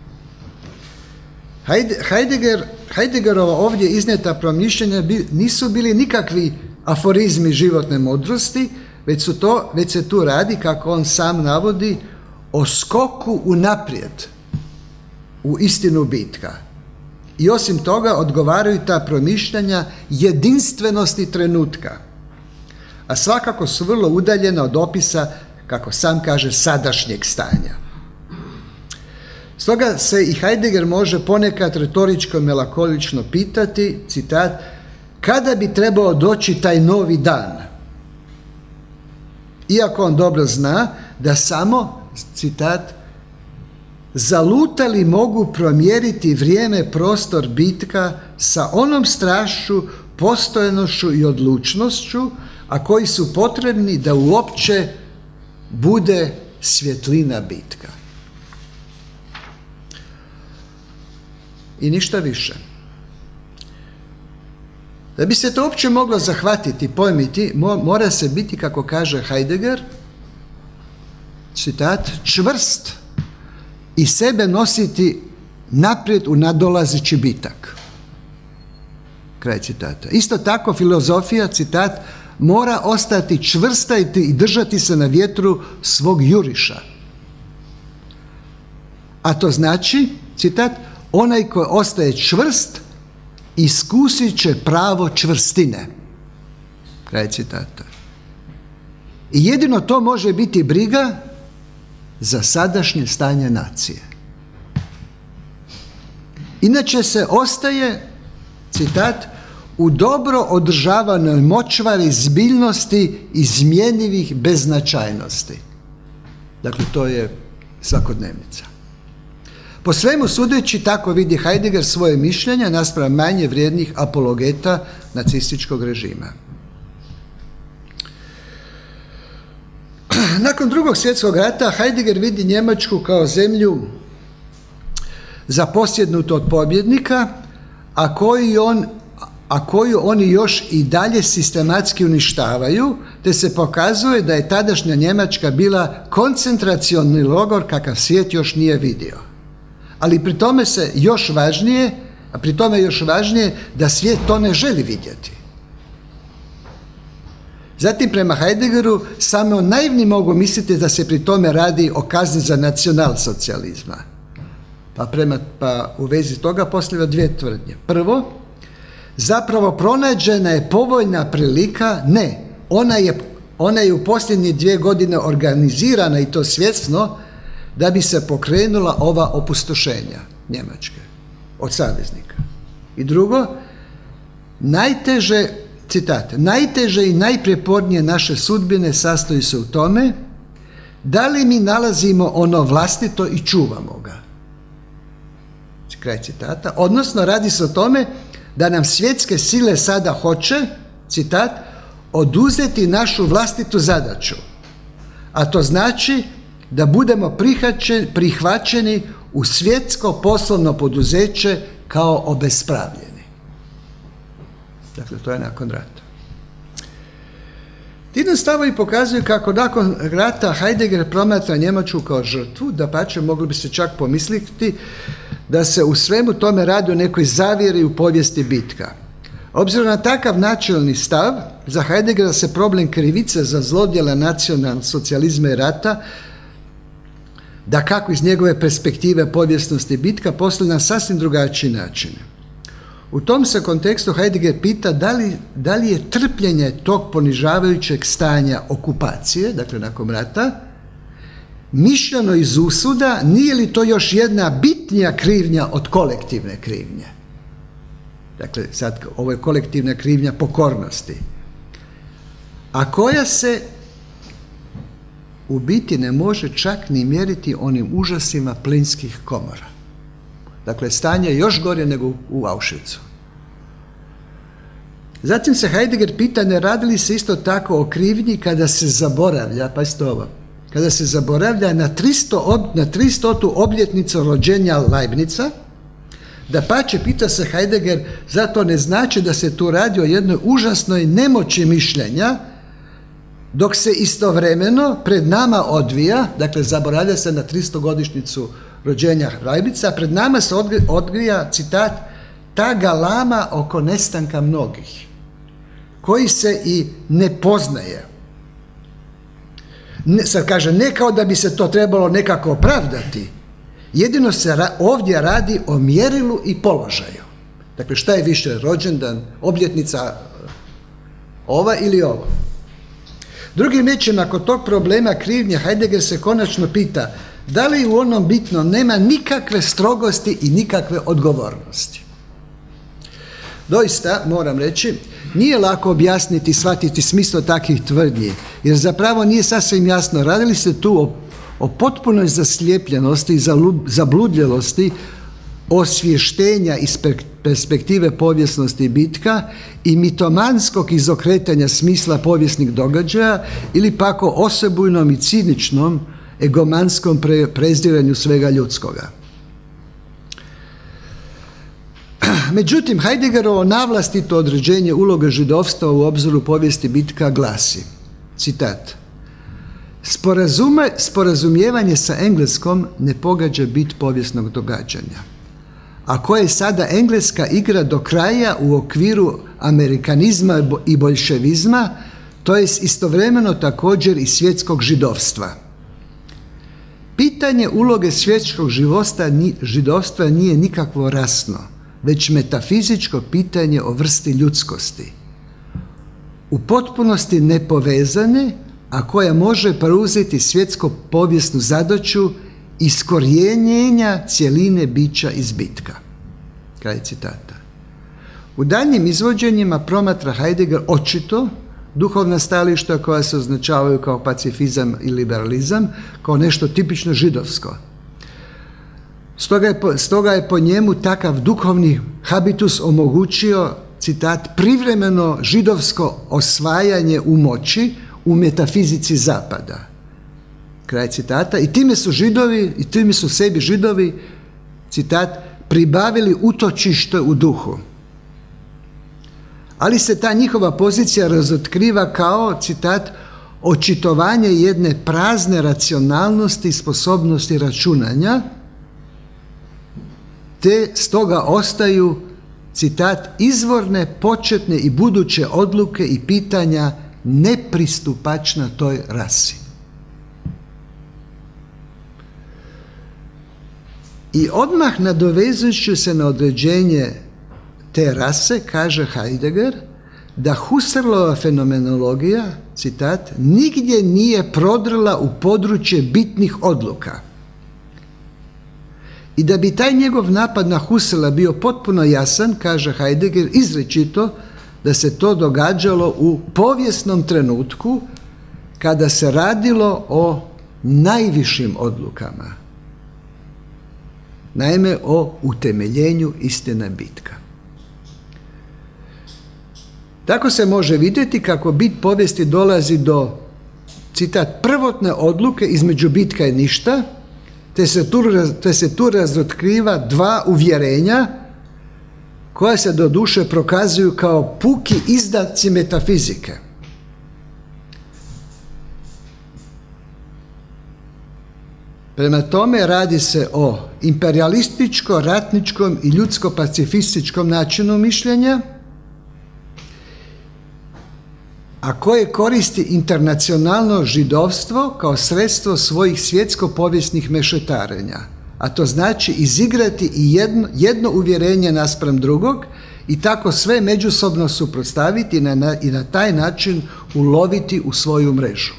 Heideggerova ovdje iznijeta promišljanja nisu bili nikakvi aforizmi životne mudrosti, već se tu radi, kako on sam navodi, o skoku unaprijed u istinu bitka. I osim toga odgovaraju ta promišljanja jedinstvenosti trenutka, a svakako su vrlo udaljena od opisa, kako sam kaže, sadašnjeg stanja. Stoga se i Heidegger može ponekad retoričko melankolično pitati, citat, kada bi trebao doći taj novi dan? Iako on dobro zna da samo, citat, zalutali mogu promjeriti vrijeme, prostor bitka sa onom strašću, postojanošću i odlučnošću, a koji su potrebni da uopće bude svjetlina bitka. I ništa više. Da bi se to uopće moglo zahvatiti, pojmiti, mora se biti, kako kaže Heidegger, citat, čvrst i sebe nositi naprijed u nadolazeći bitak. Kraj citata. Isto tako filozofija, citat, mora ostati čvrsta i držati se na vjetru svog juriša. A to znači, citat, onaj koji ostaje čvrst iskusit će pravo čvrstine. Kraj citata. I jedino to može biti briga za sadašnje stanje nacije. Inače se ostaje, citat, u dobro održavanoj močvari zbiljnosti izmjenjivih beznačajnosti. Dakle, to je svakodnevnica. Po svemu sudeći, tako vidi Heidegger svoje mišljenja naspram manje vrijednih apologeta nacističkog režima. Nakon Drugog svjetskog rata Heidegger vidi Njemačku kao zemlju zaposjednutu od pobjednika, a koju oni još i dalje sistematski uništavaju, te se pokazuje da je tadašnja Njemačka bila koncentracioni logor kakav svijet još nije vidio. Ali pri tome je još važnije da svijet to ne želi vidjeti. Zatim, prema Heideggeru, samo naivni mogu misliti da se pri tome radi o kazni za nacionalsocijalizma. Pa u vezi toga postavlja dvije tvrdnje. Prvo, zapravo pronađena je povoljna prilika, ne, ona je u posljednje 2 godine organizirana i to svjesno, da bi se pokrenula ova opustošenja Njemačke od saveznika. I drugo, najteže i najprijepornije naše sudbine sastoji se u tome da li mi nalazimo ono vlastito i čuvamo ga. Kraj citata. Odnosno, radi se o tome da nam svjetske sile sada hoće, citat, oduzeti našu vlastitu zadaću. A to znači da budemo prihvaćeni u svjetsko poslovno poduzeće kao obespravljeni. Dakle, to je nakon rata. Ti stavovi pokazuju kako nakon rata Heidegger promatra Njemačku kao žrtvu, dapače moglo bi se čak pomisliti da se u svemu tome radi o nekoj zavjeri u povijesti bitka. Obzirom na takav načelni stav, za Heideggera se problem krivice za zlodjela nacionalnog socijalizma i rata, da kako iz njegove perspektive povijesnosti bitka, postavlja na sasvim drugačiji način. U tom se kontekstu Heidegger pita da li je trpljenje tog ponižavajućeg stanja okupacije, dakle nakon rata, mišljeno iz usuda, nije li to još jedna bitnija krivnja od kolektivne krivnje? Dakle, sad ovo je kolektivna krivnja pokornosti, a koja se u biti ne može čak ni mjeriti onim užasima plinskih komora. Dakle, stanje je još gore nego u Auschwitzu. Zatim se Heidegger pita, ne radi li se isto tako o krivnji kada se zaboravlja, pazite ovo, kada se zaboravlja na 300. obljetnicu rođenja Leibnica, dapače, pita se Heidegger, zato ne znači da se tu radi o jednoj užasnoj nemoći mišljenja, dok se istovremeno pred nama odvija, dakle zaboravlja se na 300-godišnjicu rođenja Leibnica, pred nama se odvija, citat, ta galama oko nestanka mnogih, koji se i ne poznaje. Sad kaže, ne kao da bi se to trebalo nekako opravdati, jedino se ovdje radi o mjerilu i položaju. Dakle, šta je više, rođendan, obljetnica ova ili ovo? Drugim riječima, kod tog problema krivnje Heidegger se konačno pita da li u onom bitnom nema nikakve strogosti i nikakve odgovornosti. Doista, moram reći, nije lako objasniti i shvatiti smislo takvih tvrdnji, jer zapravo nije sasvim jasno radi li se tu o potpunoj zaslijepljenosti i zabludljelosti osvještenja iz perspektive povijesnosti bitka i mitomanskog izokretanja smisla povijesnih događaja ili pak o osebujnom i ciničnom egomanskom preziranju svega ljudskoga. Međutim, Heideggerovo navlastito određenje uloge židovstva u obzoru povijesti bitka glasi, citat: sporazumijevanje sa Engleskom ne pogađa bit povijesnog događanja, a koje sada Engleska igra do kraja u okviru amerikanizma i boljševizma, to je istovremeno također i svjetskog židovstva. Pitanje uloge svjetskog židovstva nije nikakvo rasno, već metafizičko pitanje o vrsti ljudskosti, u potpunosti nepovezane, a koja može preuzeti svjetsku povijesnu zadaću iskorijenjenja cjeline bića iz bitka. Kraj citata. U daljnjim izvođenjima promatra Heidegger očito duhovna stajališta koja se označavaju kao pacifizam i liberalizam, kao nešto tipično židovsko. Stoga je po njemu takav duhovni habitus omogućio, citat, privremeno židovsko osvajanje u moći u metafizici zapada. Kraj citata. I time su sebi židovi, citat, pribavili utočište u duhu. Ali se ta njihova pozicija razotkriva kao, citat, očitovanje jedne prazne racionalnosti i sposobnosti računanja, te stoga ostaju, citat, izvorne, početne i buduće odluke i pitanja nepristupačna toj rasi. I odmah nadovezujući se na određenje te rase, kaže Heidegger da Husserlova fenomenologija, citat, nigdje nije prodrla u područje bitnih odluka. I da bi taj njegov napad na Husserla bio potpuno jasan, kaže Heidegger izričito da se to događalo u povijesnom trenutku kada se radilo o najvišim odlukama. Naime, o utemeljenju istine bitka. Tako se može vidjeti kako bit povijesti dolazi do, citat, prvotne odluke između bitka i ništa, te se tu razotkriva dva uvjerenja koja se doduše prokazuju kao puki izdaci metafizike. Prema tome radi se o imperialističko-ratničkom i ljudsko-pacifističkom načinu mišljenja, a koje koristi internacionalno židovstvo kao sredstvo svojih svjetsko-povijesnih mešetarenja, a to znači izigrati i jedno uvjerenje naspram drugog i tako sve međusobno suprotstaviti i na taj način uloviti u svoju mrežu.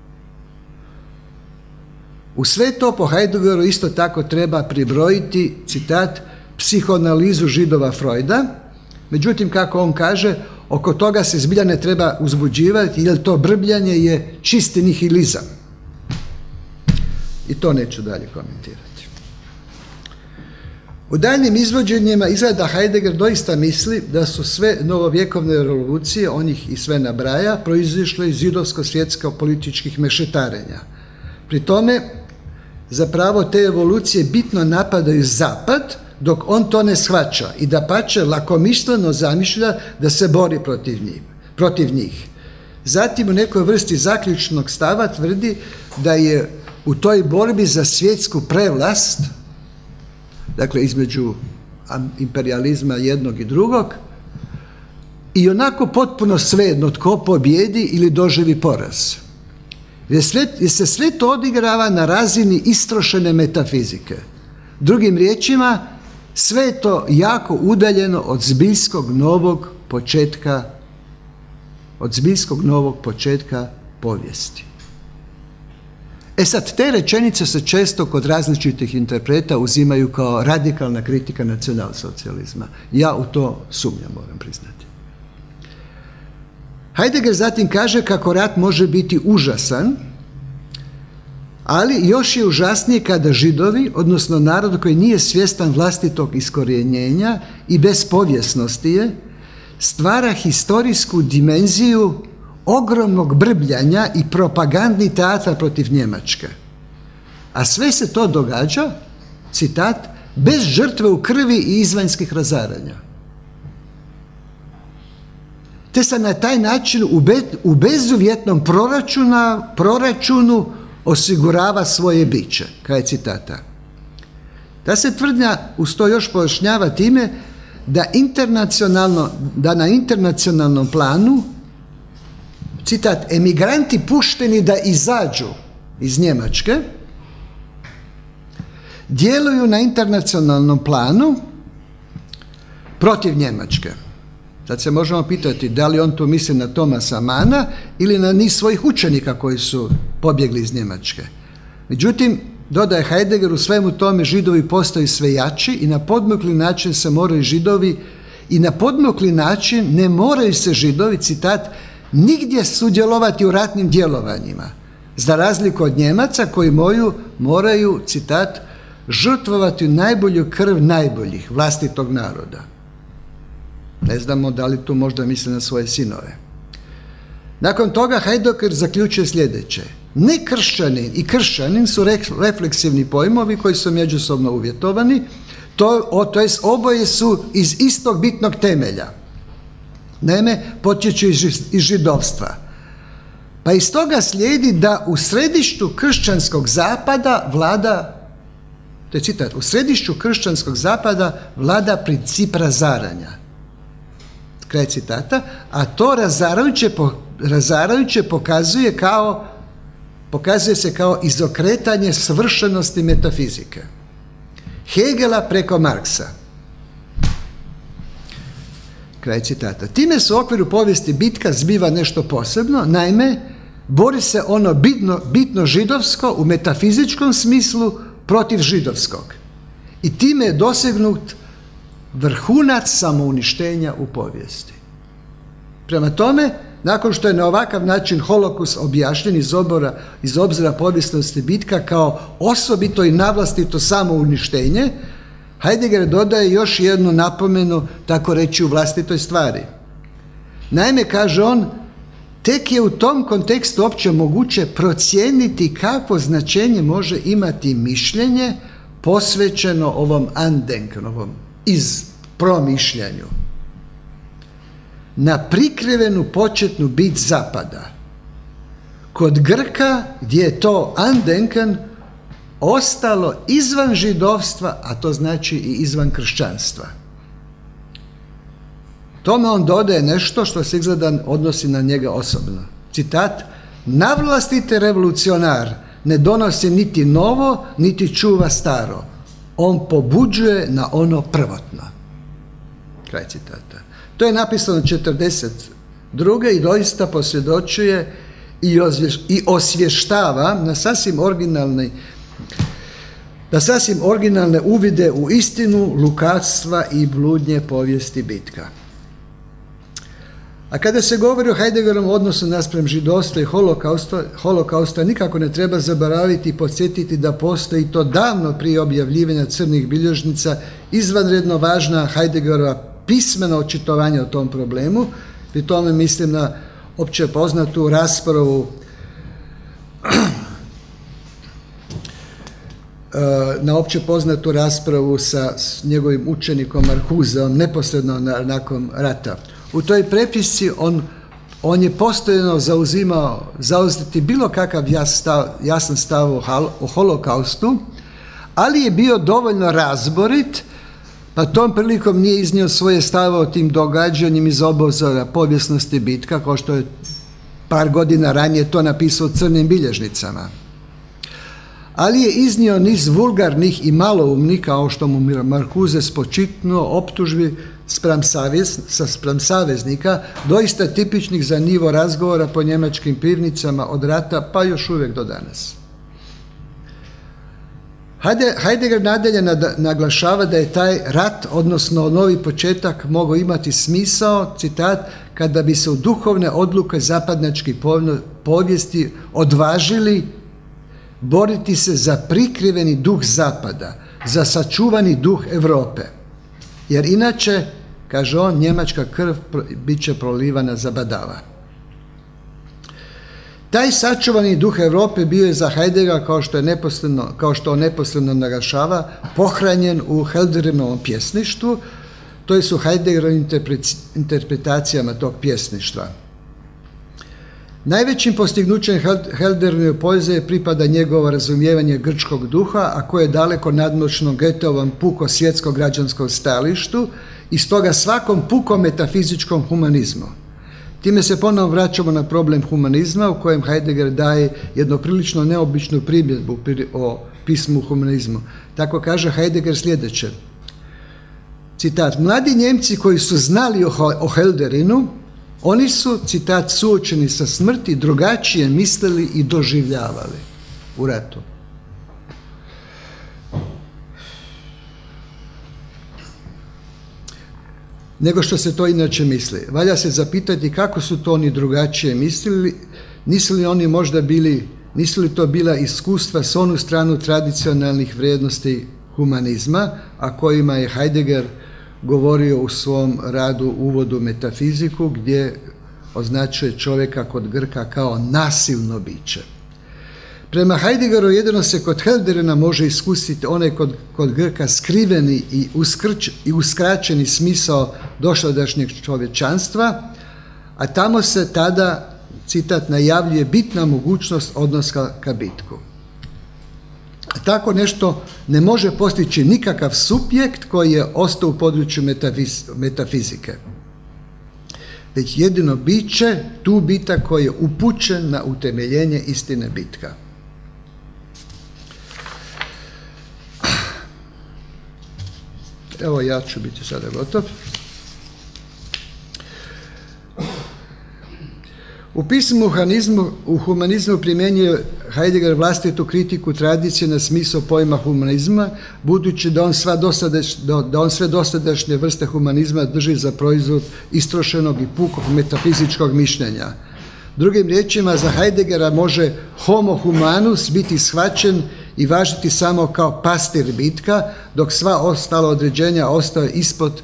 U sve to po Heideggeru isto tako treba pribrojiti, citat, psihoanalizu židova Freuda, međutim, kako on kaže, oko toga se zbilja ne treba uzbuđivati, jer to brbljanje je čisti nihilizam. I to neću dalje komentirati. U daljnjim izvođenjima izgleda Heidegger doista misli da su sve novovjekovne revolucije, on ih i sve nabraja, proizišle iz židovsko-svjetsko-političkih mešetarenja. Pri tome, zapravo te evolucije bitno napadaju Zapad, dok on to ne shvaća i dapače lakomisleno zamišlja da se bori protiv njih. Zatim u nekoj vrsti zaključnog stava tvrdi da je u toj borbi za svjetsku prevlast, dakle između imperializma jednog i drugog, i onako potpuno svejedno tko pobjedi ili doživi poraz. Jer se sve to odigrava na razini istrošene metafizike. Drugim riječima, Sve je to jako udaljeno od zbiljskog novog početka povijesti. E sad, te rečenice se često kod različitih interpreta uzimaju kao radikalna kritika nacionalsocijalizma. Ja u to sumnjam, moram priznati. Heidegger zatim kaže kako rat može biti užasan, ali još je užasnije kada Židovi, odnosno narod koji nije svjestan vlastitog iskorjenjenja i bezpovjesnosti je, stvara historijsku dimenziju ogromnog brbljanja i propagandni teatra protiv Njemačke. A sve se to događa, citat, bez žrtve u krvi i izvanjskih razaranja. Te se na taj način u bezuvjetnom proračunu osigurava svoje biće. Kraj citata. Ta se tvrdnja uz to još pojašnjava time da na internacionalnom planu, citat, emigranti pušteni da izađu iz Njemačke djeluju na internacionalnom planu protiv Njemačke. Sad se možemo pitati da li on tu misli na Thomasa Manna ili na niz svojih učenika koji su pobjegli iz Njemačke. Međutim, dodaje Heidegger, u svemu tome Židovi postaju sve jači i na podmukli način se moraju Židovi i na podmukli način ne moraju se Židovi, citat, nigdje sudjelovati u ratnim djelovanjima, za razliku od Njemaca koji moraju, citat, žrtvovati najbolju krv najboljih, vlastitog naroda. Ne znamo da li tu možda misle na svoje sinove. Nakon toga Heidegger zaključuje sljedeće. Nekršćanin i kršćanin su refleksivni pojmovi koji su međusobno uvjetovani, to jest oboje su iz istog bitnog temelja. Naime, potječu iz židovstva. Pa iz toga slijedi da u središtu kršćanskog zapada vlada, to je citat, u središtu kršćanskog zapada vlada princip razaranja. Kraj citata, a to razarajuće pokazuje se kao izokretanje svršenosti metafizike. Hegela preko Marksa. Kraj citata. Time se u okviru povijesti bitka zbiva nešto posebno, naime, bori se ono bitno židovsko u metafizičkom smislu protiv židovskog. I time je dosegnut vrhunac samouništenja u povijesti. Prema tome, nakon što je na ovakav način holokaust objašnjen iz obzira povijesnosti bitka kao osobito i navlastito samouništenje, Heidegger dodaje još jednu napomenu, tako reći, u vlastitoj stvari. Naime, kaže on, tek je u tom kontekstu opće moguće procijeniti kakvo značenje može imati mišljenje posvećeno ovom Andenken, ovom promišljanju. Na prikrivenu početnu bit zapada. Kod Grka, gdje je to Andenken ostalo izvan židovstva, a to znači i izvan kršćanstva. Tome on dodaje nešto što se izgleda odnosi na njega osobno. Citat, navlastite revolucionar ne donosi niti novo, niti čuva staro. On pobuđuje na ono prvotno. Kraj citata. To je napisano 1942. i doista posvjedočuje i osvještava na sasvim originalne uvide u istinu, lukavstva i bludnje povijesti bitka. A kada se govori o Heideggerovom odnosu naspram židovstva i holokausta, nikako ne treba zaboraviti i podsjetiti da postoji to davno prije objavljivanja crnih bilježnica izvanredno važna Heideggerova pismena očitovanja o tom problemu. Pri tome mislim na opće poznatu raspravu sa njegovim učenikom Marcuseom neposredno nakon rata. U toj prepisci on je postojano zauzeti bilo kakav jasan stav o holokaustu, ali je bio dovoljno razborit, pa tom prilikom nije iznio svoje stave o tim događanjima iz obzora povijesnosti bitka, kao što je par godina ranije to napisao u crnim bilježnicama. ali je iznio niz vulgarnih i maloumnih, kao što mu Marcuse spočitnuo, optužbi spram saveznika, doista tipičnih za nivo razgovora po njemačkim pivnicama od rata pa još uvijek do danas. Heidegger nadalje naglašava da je taj rat, odnosno novi početak, mogao imati smisao, citat, kada bi se u duhovne odluke zapadnjačkih povijesti odvažili boriti se za prikriveni duh zapada, za sačuvani duh Europe. Jer inače, kaže on, njemačka krv bit će prolivana za badava. Taj sačuvani duh Europe bio je za Heideggera, kao što on neposredno naglašava, pohranjen u Helderinovom pjesništvu, to je u Heideggerovim interpretacijama tog pjesništva. Najvećim postignućem Helderove poezije pripada njegovo razumijevanje grčkog duha, a koje je daleko nadmoćno Goetheovom puko svjetsko građanskom stajalištu i stoga svakom pukom metafizičkom humanizmu. Time se ponovno vraćamo na problem humanizma u kojem Heidegger daje jednu prilično neobičnu primjedbu o pismu humanizmu. Tako kaže Heidegger sljedeće. Citat, mladi Njemci koji su znali o Helderinu, oni su, citat, suočeni sa smrti, drugačije mislili i doživljavali u ratu. Nego što se to inače misli. Valja se zapitati kako su to oni drugačije mislili, nisu li to bila iskustva s onu stranu tradicionalnih vrijednosti humanizma, a kojima je Heidegger govorio u svom radu Uvodu u metafiziku, gdje označuje čovjeka kod Grka kao nasilno biće. Prema Heideggeru jedino se kod Helderina može iskusiti onaj kod Grka skriveni i uskraćeni smisao dosadašnjeg čovječanstva, a tamo se tada, citat, najavljuje bitna mogućnost odnosa ka bitku. Tako nešto ne može postići nikakav subjekt koji je ostao u području metafizike, već jedino biće, tu bitak koji je upućen na utemeljenje istine bitka. Evo, ja ću biti sada gotov. U pismu u humanizmu primjenjuje Heidegger vlastitu kritiku tradicije na smisao pojma humanizma, budući da on sve dosadašnje vrste humanizma drži za proizvod istrošenog i pukog metafizičkog mišljenja. Drugim riječima, za Heideggera može homo humanus biti shvaćen i važiti samo kao pastir bitka, dok sva ostala određenja ostaju ispod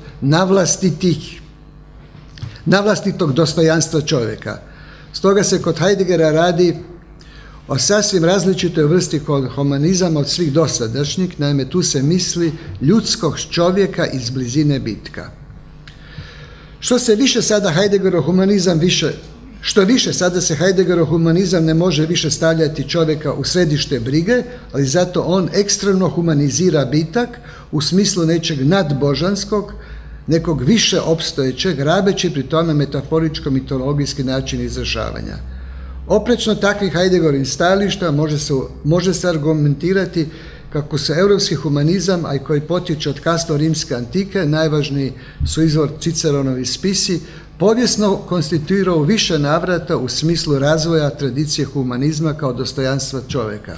navlastitog dostojanstva čovjeka. Stoga se kod Heideggera radi o sasvim različitoj vrsti humanizama od svih dosadašnjih, naime tu se misli ljudskog čovjeka iz blizine bitka. Što više sada se Heideggerov humanizam ne može više stavljati čovjeka u središte brige, ali zato on ekstremno humanizira bitak u smislu nečeg nadbožanskog, nekog više opstojećeg, rabeći pri tome metaforičko-mitologijski način izražavanja. Oprečno takvih Heideggerovih stajališta može se argumentirati kako se europski humanizam, a i koji potječe od kasno rimske antike, najvažniji su izvor Ciceronovi spisi, povijesno konstituirao više navrata u smislu razvoja tradicije humanizma kao dostojanstva čovjeka.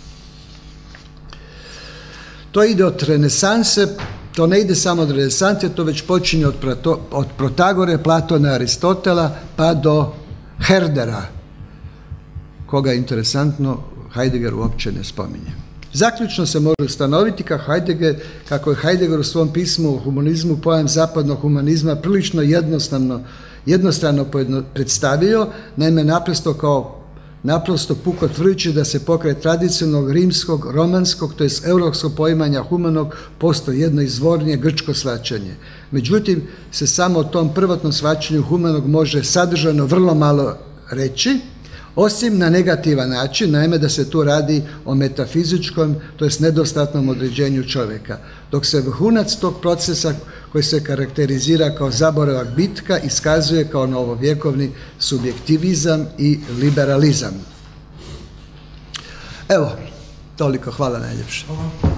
To ide od renesanse, to ne ide samo od renesanse, to već počinje od Protagore, Platona, Aristotela pa do Herdera, koga interesantno Heidegger uopće ne spominje. Zaključno se može ustanoviti kako je Heidegger u svom pismu o humanizmu pojam zapadnog humanizma prilično jednostrano predstavio, naime naprosto puko tvrđući da se pokraj tradicionalnog rimskog, romanskog, to jest europskog poimanja humanog postoji jedno izvornije grčko shvaćanje. Međutim, se samo o tom prvotnom shvaćanju humanog može sadržajno vrlo malo reći, osim na negativan način, naime da se tu radi o metafizičkom, to jest nedostatnom određenju čovjeka, dok se vrhunac tog procesa koji se karakterizira kao zaboravak bitka iskazuje kao novovjekovni subjektivizam i liberalizam. Evo, Toliko, hvala najljepše.